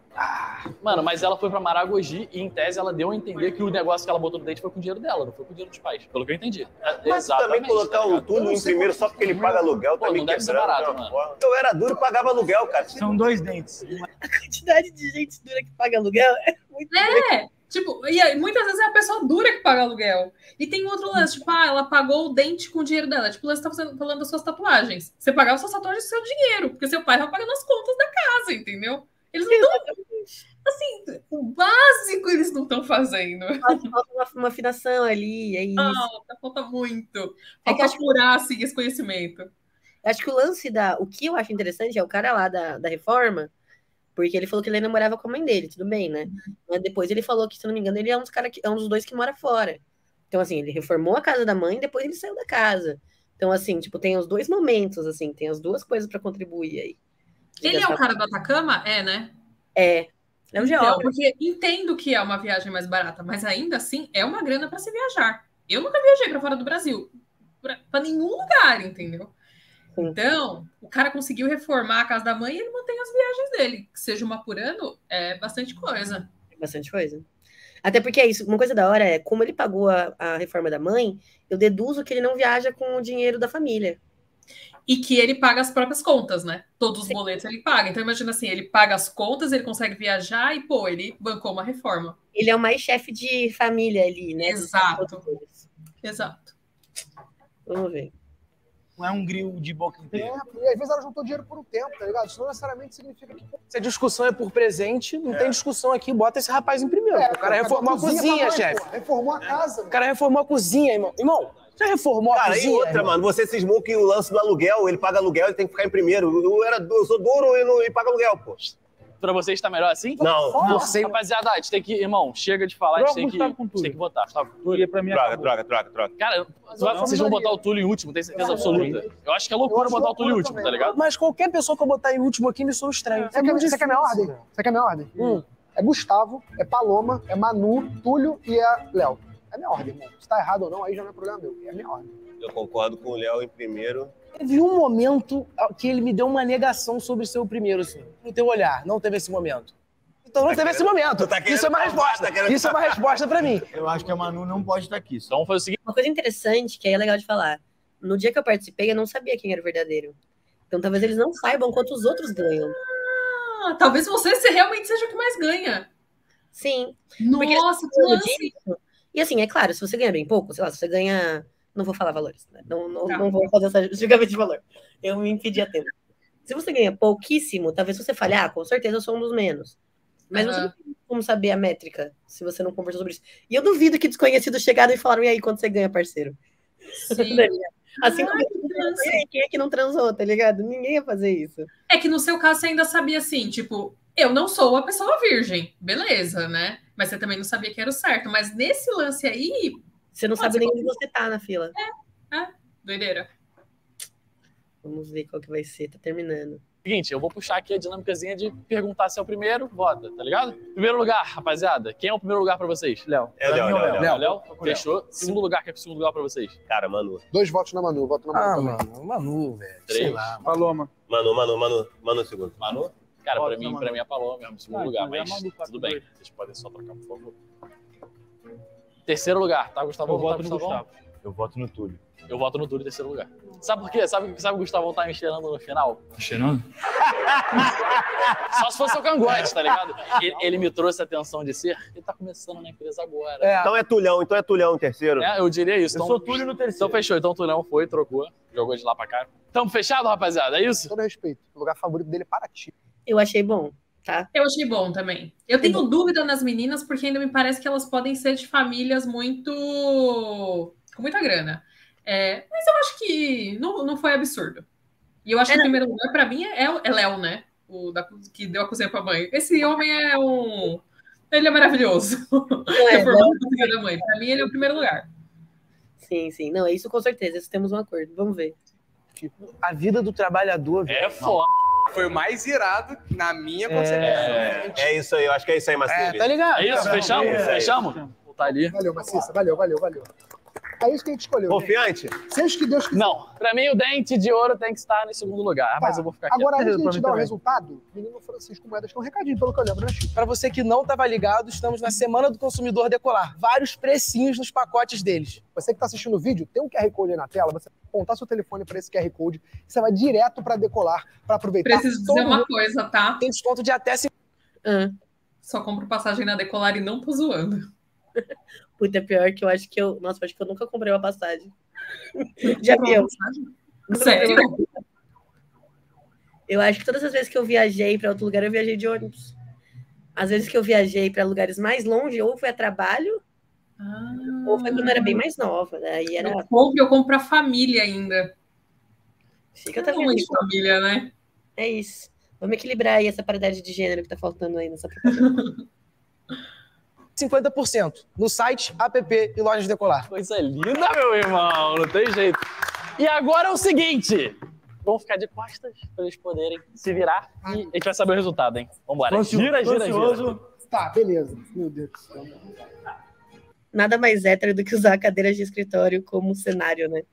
D: Mano, mas ela foi pra Maragogi e, em tese, ela deu a entender que o negócio que ela botou no dente foi com o dinheiro dela, não foi com o dinheiro dos pais. Pelo que eu entendi.
E: Mas também colocar o Túlio em primeiro só porque ele paga aluguel, tá
D: Pô,
E: me
D: não deve ser
E: quebrando.
D: barato,
E: né,
D: mano.
E: porra. Eu era duro e pagava aluguel, cara.
F: São 2 dentes.
A: A quantidade de gente dura que paga aluguel é muito grande.
B: Tipo, e aí, muitas vezes é a pessoa dura que paga aluguel. E tem outro lance, tipo, ela pagou o dente com o dinheiro dela. Tipo, você tá falando das suas tatuagens. Você pagava suas tatuagens com seu dinheiro, porque seu pai vai pagando as contas da casa, entendeu? Eles não estão... Assim, o básico eles não estão fazendo.
A: Falta uma afinação ali, é isso.
B: Falta muito.
A: É que
B: Falta
A: acho que-
B: apurar, assim, esse conhecimento.
A: Acho que o lance o que eu acho interessante é o cara lá da reforma, porque ele falou que ele namorava com a mãe dele, tudo bem, né? Mas depois ele falou que, se eu não me engano, ele é um dos dois que mora fora. Então, assim, ele reformou a casa da mãe e depois ele saiu da casa. Então, assim, tipo, tem os dois momentos, assim, tem as duas coisas pra contribuir aí.
B: Ele é o cara do Atacama? É, né?
A: É. É um geógrafo.
B: Porque entendo que é uma viagem mais barata, mas ainda assim é uma grana para se viajar. Eu nunca viajei para fora do Brasil, para nenhum lugar, entendeu? Então, o cara conseguiu reformar a casa da mãe e ele mantém as viagens dele. Que seja uma por ano, é bastante coisa.
A: Bastante coisa. Até porque é isso, uma coisa da hora é, como ele pagou a reforma da mãe, eu deduzo que ele não viaja com o dinheiro da família.
B: E que ele paga as próprias contas, né? Todos os boletos ele paga. Então, imagina assim, ele paga as contas, ele consegue viajar e, pô, ele bancou uma reforma.
A: Ele é o mais chefe de família ali, né?
B: Exato. Exato.
A: Vamos ver.
F: Não é um grill de boca inteira.
C: E às vezes ela juntou dinheiro por um tempo, tá ligado? Isso não necessariamente significa que...
G: Se a discussão é por presente, não tem discussão aqui, bota esse rapaz em primeiro. O cara reformou a cozinha, chefe.
C: Reformou a casa.
G: O cara reformou a cozinha, irmão. Irmão, já reformou a
E: Cara,
G: cozinha?
E: e outra,
G: irmão?
E: mano, você cismou que o lance do aluguel, ele paga aluguel, ele tem que ficar em primeiro. Eu sou duro e paga aluguel, pô.
D: Pra vocês tá melhor assim?
E: Não.
D: Rapaziada, a gente tem que, irmão, chega de falar, a gente tem que votar. Gustavo, Túlio.
L: Pra mim,
E: Troca.
D: Cara, vocês vão botar o Túlio em último, tem certeza absoluta. Eu acho que é loucura botar o Túlio em último, tá ligado?
G: Mas qualquer pessoa que eu botar em último aqui me soa estranho.
C: Você quer a minha ordem? Você quer a minha ordem? É Gustavo, é Paloma, é Manu, Túlio e é Léo. É minha ordem, irmão. Se tá errado ou não, aí já não é problema meu. É minha ordem.
E: Eu concordo com o Léo em primeiro.
G: Teve um momento que ele me deu uma negação sobre ser o primeiro, assim. No teu olhar, não teve esse momento. Então não teve esse momento. Isso é uma resposta. Isso é uma resposta pra mim.
F: Eu acho que a Manu não pode estar aqui.
D: Então vamos fazer o seguinte.
A: Uma coisa interessante, que aí é legal de falar. No dia que eu participei, eu não sabia quem era o verdadeiro. Então talvez eles não saibam quanto os outros ganham.
B: Talvez você realmente seja o que mais ganha.
A: Sim.
B: Nossa, que lance.
A: E assim, é claro, se você ganha bem pouco, sei lá, se você ganha... Não vou falar valores, né? Não vou fazer essa justificativa de valor. Eu me impedi a tempo. Se você ganha pouquíssimo, talvez você fale, com certeza eu sou um dos menos. Mas você não tem como saber a métrica se você não conversou sobre isso. E eu duvido que desconhecidos chegaram e falaram, e aí, quanto você ganha, parceiro?
B: Sim.
A: Assim como Quem é que não transou, tá ligado? Ninguém ia fazer isso.
B: É que no seu caso você ainda sabia assim, tipo, eu não sou a pessoa virgem, beleza, né? Mas você também não sabia que era o certo. Mas nesse lance aí...
A: Você não sabe nem onde você tá na fila.
B: Doideira.
A: Vamos ver qual que vai ser, tá terminando.
D: Seguinte, eu vou puxar aqui a dinâmicazinha de perguntar se é o primeiro, vota, tá ligado? Primeiro lugar, rapaziada. Quem é o primeiro lugar pra vocês?
L: Léo.
E: É o Léo.
D: Léo? Fechou. Segundo lugar, quem é o segundo lugar pra vocês?
E: Cara, Manu.
C: 2 votos na Manu, voto na Manu também.
G: Mano, Manu, velho.
D: 3.
G: Sei lá.
L: Paloma.
E: Manu segundo.
D: Manu? Cara,
L: Voto
D: pra mim é a Paloma mesmo, segundo lugar,
L: então é
D: mas
L: Manu,
D: tudo bem. Vocês podem só trocar, por favor. Terceiro lugar, tá, Gustavo?
L: Eu voto no Gustavo.
F: Eu voto no Túlio.
D: Eu voto no Túlio em terceiro lugar. Sabe por quê? Sabe o Gustavão tá me cheirando no final?
K: Cheirando?
D: Só se fosse o cangote, tá ligado? Ele me trouxe a atenção de ser, ele tá começando na empresa agora.
E: Então é Tulhão em terceiro.
D: Eu diria isso.
F: Eu sou Túlio no terceiro.
D: Então fechou. Então o Tulhão foi, trocou, jogou de lá pra cá. Tamo fechado, rapaziada? É isso?
C: Todo respeito. O lugar favorito dele é Paraty.
A: Eu achei bom, tá?
B: Eu achei bom também. Eu tenho dúvida nas meninas, porque ainda me parece que elas podem ser de famílias com muita grana. Mas eu acho que não foi absurdo. E eu acho que o primeiro lugar, pra mim, é Léo, né? Que deu a cozinha pra mãe. Esse homem ele é maravilhoso. Da mãe. Pra mim, ele é o primeiro lugar.
A: Sim. Não, isso com certeza. Isso temos um acordo. Vamos ver.
G: A vida do trabalhador, velho.
D: É foda.
I: Foi o mais irado na minha concepção.
E: É isso aí, eu acho que é isso aí, Macedo.
G: Tá ligado?
D: É isso? Fechamos? Tá ali.
C: Valeu, Macissa. Valeu. É isso que a gente escolheu.
E: Confiante?
C: Seja que Deus quiser.
D: Não, pra mim o dente de ouro tem que estar em segundo lugar, mas eu vou ficar aqui.
C: Agora, antes de a gente dar o resultado, o menino Francisco Moedas tem um recadinho, pelo que eu lembro, né, Chico?
G: Pra você que não estava ligado, estamos na Semana do Consumidor Decolar. Vários precinhos nos pacotes deles.
C: Você que está assistindo o vídeo, tem um QR Code aí na tela, você apontar seu telefone para esse QR Code, você vai direto para Decolar, para aproveitar.
B: Preciso dizer uma coisa, tá?
G: Tem desconto de até 50%.
B: Só compro passagem na Decolar e não tô zoando.
A: Puta, pior que eu acho que eu... Nossa, acho que eu nunca comprei uma passagem. Já viu?
B: Sério?
A: Eu acho que todas as vezes que eu viajei para outro lugar, eu viajei de ônibus. Às vezes que eu viajei para lugares mais longe, ou foi a trabalho, ou foi quando eu era bem mais nova. Né? E era...
B: Eu compro pra família ainda.
A: Fica também
B: de família, né?
A: É isso. Vamos equilibrar aí essa paridade de gênero que tá faltando aí nessa propaganda.
G: 50% no site, app e lojas Decolar.
D: Coisa linda, meu irmão, não tem jeito. E agora é o seguinte, vamos ficar de costas para eles poderem se virar e a gente vai saber o resultado, hein? Vambora. Gira.
C: Tá, beleza. Meu Deus do céu.
A: Nada mais hétero do que usar cadeiras de escritório como cenário, né?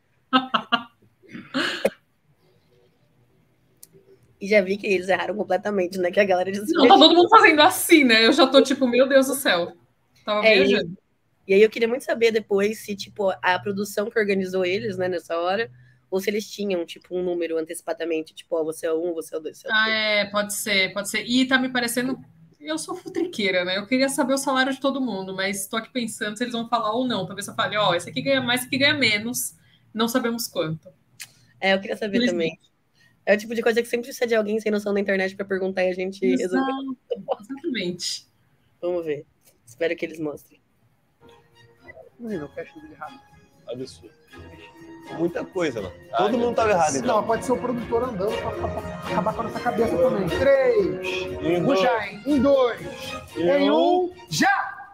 A: E já vi que eles erraram completamente, né? Que a galera disse...
B: Não, tá todo mundo fazendo assim, né? Eu já tô tipo, meu Deus do céu. Tava viajando.
A: E aí eu queria muito saber depois se, tipo, a produção que organizou eles, né, nessa hora, ou se eles tinham, tipo, um número antecipadamente, tipo, ó, você é o 1, você é o 2, você é o 3.
B: Pode ser. E tá me parecendo... Eu sou futriqueira, né? Eu queria saber o salário de todo mundo, mas tô aqui pensando se eles vão falar ou não. Talvez eu fale, ó, esse aqui ganha mais, esse aqui ganha menos. Não sabemos quanto.
A: Eu queria saber também. É o tipo de coisa que sempre precisa de alguém sem noção na internet pra perguntar e a gente resolver.
B: Exatamente.
A: Vamos ver. Espero que eles mostrem.
C: Não, fecha tudo errado.
D: Absurdo.
E: Muita coisa, mano. Todo mundo tava errado, então.
C: Não, pode ser o produtor andando pra acabar com a nossa cabeça também. 3. Já, hein? Em 2. Em 1. Já!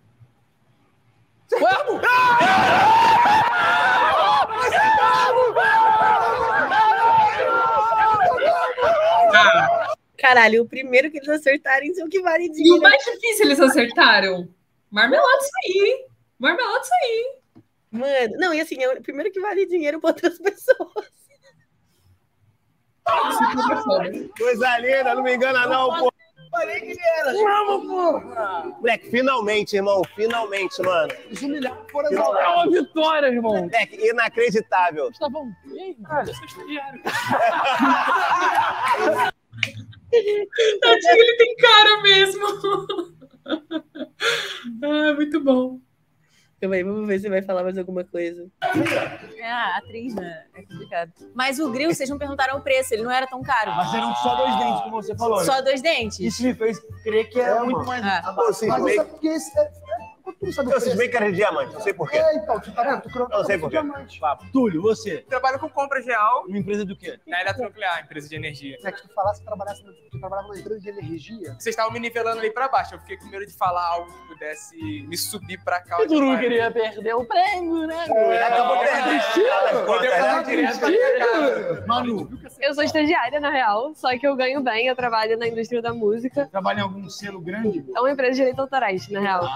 G: Vamos!
A: Caralho, o primeiro que eles acertarem é o que vale dinheiro.
B: E o mais difícil eles acertaram. Marmelada isso aí.
A: Mano, não, e assim, é o primeiro que vale dinheiro para outras pessoas.
E: Coisa linda, não me engana não, pô.
C: Falei que era.
E: Vamos, pô. Moleque, finalmente, irmão. Finalmente, mano.
C: Desumilhar por
D: É uma vitória, irmão.
E: Moleque, inacreditável.
D: Tá bom. E aí, cara?
B: Tadinho, ele tem cara mesmo. Muito bom.
A: Também, vamos ver se vai falar mais alguma coisa.
J: A atriz, né? É complicado. Mas o grill, vocês não perguntaram o preço, ele não era tão caro.
F: Mas eram só 2 dentes, como você falou.
J: Só 2 dentes?
F: Isso me fez crer que era muito mais...
C: Mas isso é porque Tu não sabe o
E: Eu
C: preço.
E: suspeito que era de diamante, não sei porquê.
C: Então, tu tá vendo? Tu
E: Eu não sei porquê.
L: Túlio, você?
I: Trabalho com compra real
L: Uma empresa do quê?
I: na Eletronuclear, empresa de energia.
C: Se tu falasse que tu trabalhava numa empresa de energia.
I: Vocês estavam me nivelando ali pra baixo. Eu fiquei com medo de falar algo que pudesse me subir pra cá.
G: E tu não queria perder o prêmio, né?
E: Acabou perdendo.
I: Vou depois direto pra minha casa.
L: Manu,
M: Eu sou estagiária, na real, só que eu ganho bem, eu trabalho na indústria da música.
L: trabalha em algum selo grande?
M: É uma empresa de direitos autorais, na real.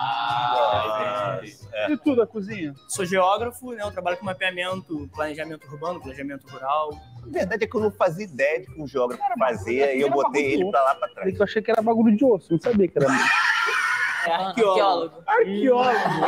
L: E tu da cozinha?
H: Sou geógrafo, né? Eu trabalho com mapeamento, planejamento urbano, planejamento rural.
E: A verdade é que eu não fazia ideia de que um geógrafo fazia e eu botei ele pra lá pra trás.
L: Eu achei que era bagulho de osso, não sabia que era.
G: Arqueólogo.
L: Arqueólogo.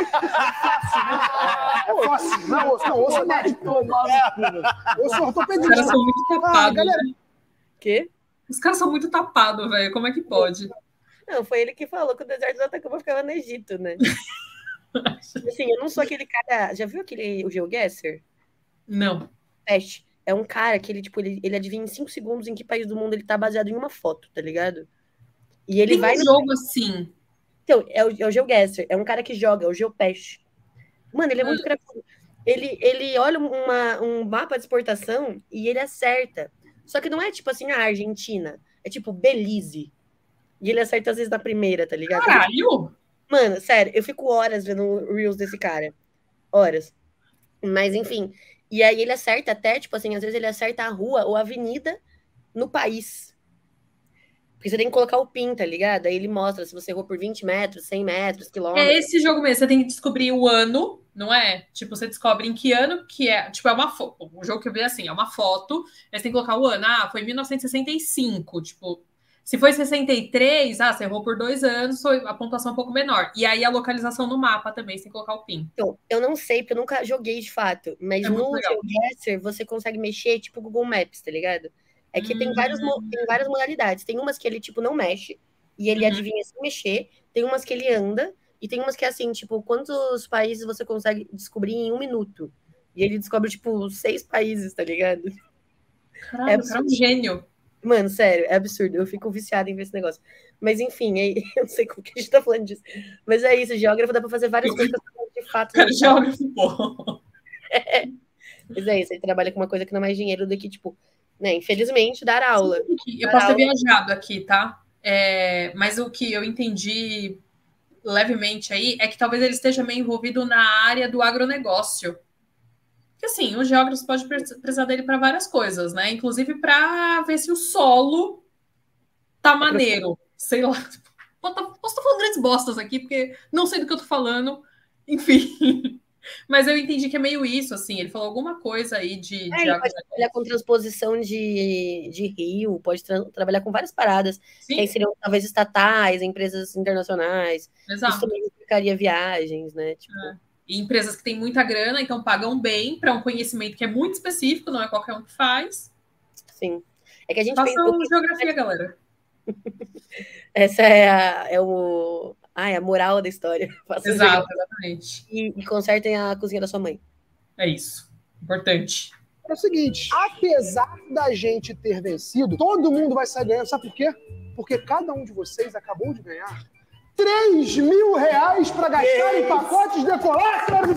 C: É fóssil. Não, osso é médico. Osso
B: Os
C: ortopedista.
B: caras são muito tapados.
C: galera.
A: Quê?
B: Os caras são muito tapados, velho. Como é que pode?
A: Não, foi ele que falou que o deserto do Atacama ficava no Egito, né? Assim, eu não sou aquele cara... Já viu o GeoGuessr?
B: Não.
A: Teste. É um cara que ele adivinha em 5 segundos em que país do mundo ele tá baseado em uma foto, tá ligado? E ele
B: Tem
A: vai
B: um jogo assim.
A: Então, é o GeoGuessr. É um cara que joga, é o Geopest. Mano, ele é muito cracudo. Ele olha um mapa de exportação e ele acerta. Só que não é tipo assim, a Argentina. É tipo Belize. E ele acerta às vezes na primeira, tá ligado?
B: Caralho!
A: Mano, sério, eu fico horas vendo Reels desse cara. Horas. Mas, enfim. E aí ele acerta até, tipo assim, às vezes ele acerta a rua ou a avenida no país. Porque você tem que colocar o PIN, tá ligado? Aí ele mostra se você errou por 20 metros, 100 metros, quilômetros.
B: É esse jogo mesmo. Você tem que descobrir o ano, não é? Tipo, você descobre em que ano que é. Tipo, é uma foto. O jogo que eu vi assim, é uma foto. Aí você tem que colocar o ano. Ah, foi 1965. Tipo, se foi 63, você errou por 2 anos, foi a pontuação um pouco menor. E aí a localização no mapa também, você tem que colocar o PIN.
A: Então, eu não sei, porque eu nunca joguei de fato. Mas no GeoGuessr você consegue mexer, tipo Google Maps, tá ligado? É que tem várias modalidades. Tem umas que ele, tipo, não mexe. E ele adivinha sem mexer. Tem umas que ele anda. E tem umas que é assim, tipo, quantos países você consegue descobrir em 1 minuto? E ele descobre, tipo, 6 países, tá ligado?
B: Caralho, o cara é um gênio.
A: Mano, sério, é absurdo. Eu fico viciada em ver esse negócio. Mas, enfim, eu não sei como que a gente tá falando disso. Mas é isso, geógrafo dá pra fazer várias coisas de fato.
B: Cara, geógrafo, pô.
A: Mas é isso, ele trabalha com uma coisa que não é mais dinheiro do que, tipo, né, infelizmente, dar aula.
B: Eu posso ter viajado aqui, tá? Mas o que eu entendi levemente aí é que talvez ele esteja meio envolvido na área do agronegócio. Porque, assim, o geógrafo pode precisar dele para várias coisas, né? Inclusive para ver se o solo tá maneiro. Sei lá. Posso estar falando grandes bostas aqui, porque não sei do que eu tô falando. Enfim. Mas eu entendi que é meio isso, assim. Ele falou alguma coisa aí de
A: ele pode trabalhar com transposição de rio, pode trabalhar com várias paradas. Que aí seriam talvez estatais, empresas internacionais.
B: Exato.
A: Isso também explicaria viagens, né? Tipo...
B: E empresas que têm muita grana, então pagam bem para um conhecimento que é muito específico, não é qualquer um que faz.
A: Sim. É que a gente
B: Façam geografia, galera.
A: Essa é a moral da história.
B: Exato, exatamente.
A: E consertem a cozinha da sua mãe.
B: É isso. Importante.
C: É o seguinte, apesar da gente ter vencido, todo mundo vai sair ganhando. Sabe por quê? Porque cada um de vocês acabou de ganhar R$3.000 para gastar em pacotes decolar, senhoras e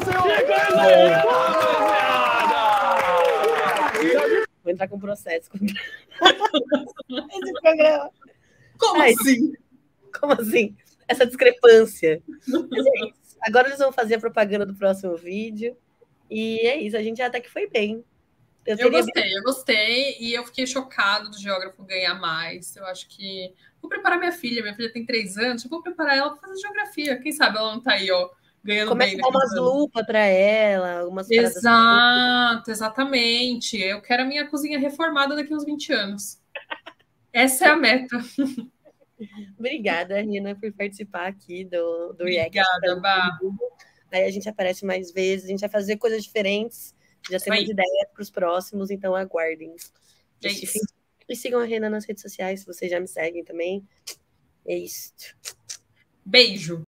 C: senhores!
A: Vou entrar com processo. Esse programa.
B: Como assim?
A: Como assim? Essa discrepância. Agora eles vão fazer a propaganda do próximo vídeo. E é isso, a gente até que foi bem.
B: Eu gostei. E eu fiquei chocado do geógrafo ganhar mais. Eu acho que... Vou preparar minha filha tem 3 anos. Eu vou preparar ela para fazer geografia. Quem sabe ela não tá aí, ó, ganhando
A: bem. Começa a dar umas lupas para ela.
B: Exato, exatamente. Eu quero a minha cozinha reformada daqui a uns 20 anos. Essa é a meta.
A: Obrigada, Rina, por participar aqui do React.
B: Obrigada, Bá.
A: Aí a gente aparece mais vezes. A gente vai fazer coisas diferentes. Já temos ideias para os próximos, então aguardem. E sigam a Rena nas redes sociais, se vocês já me seguem também. É isso.
B: Beijo.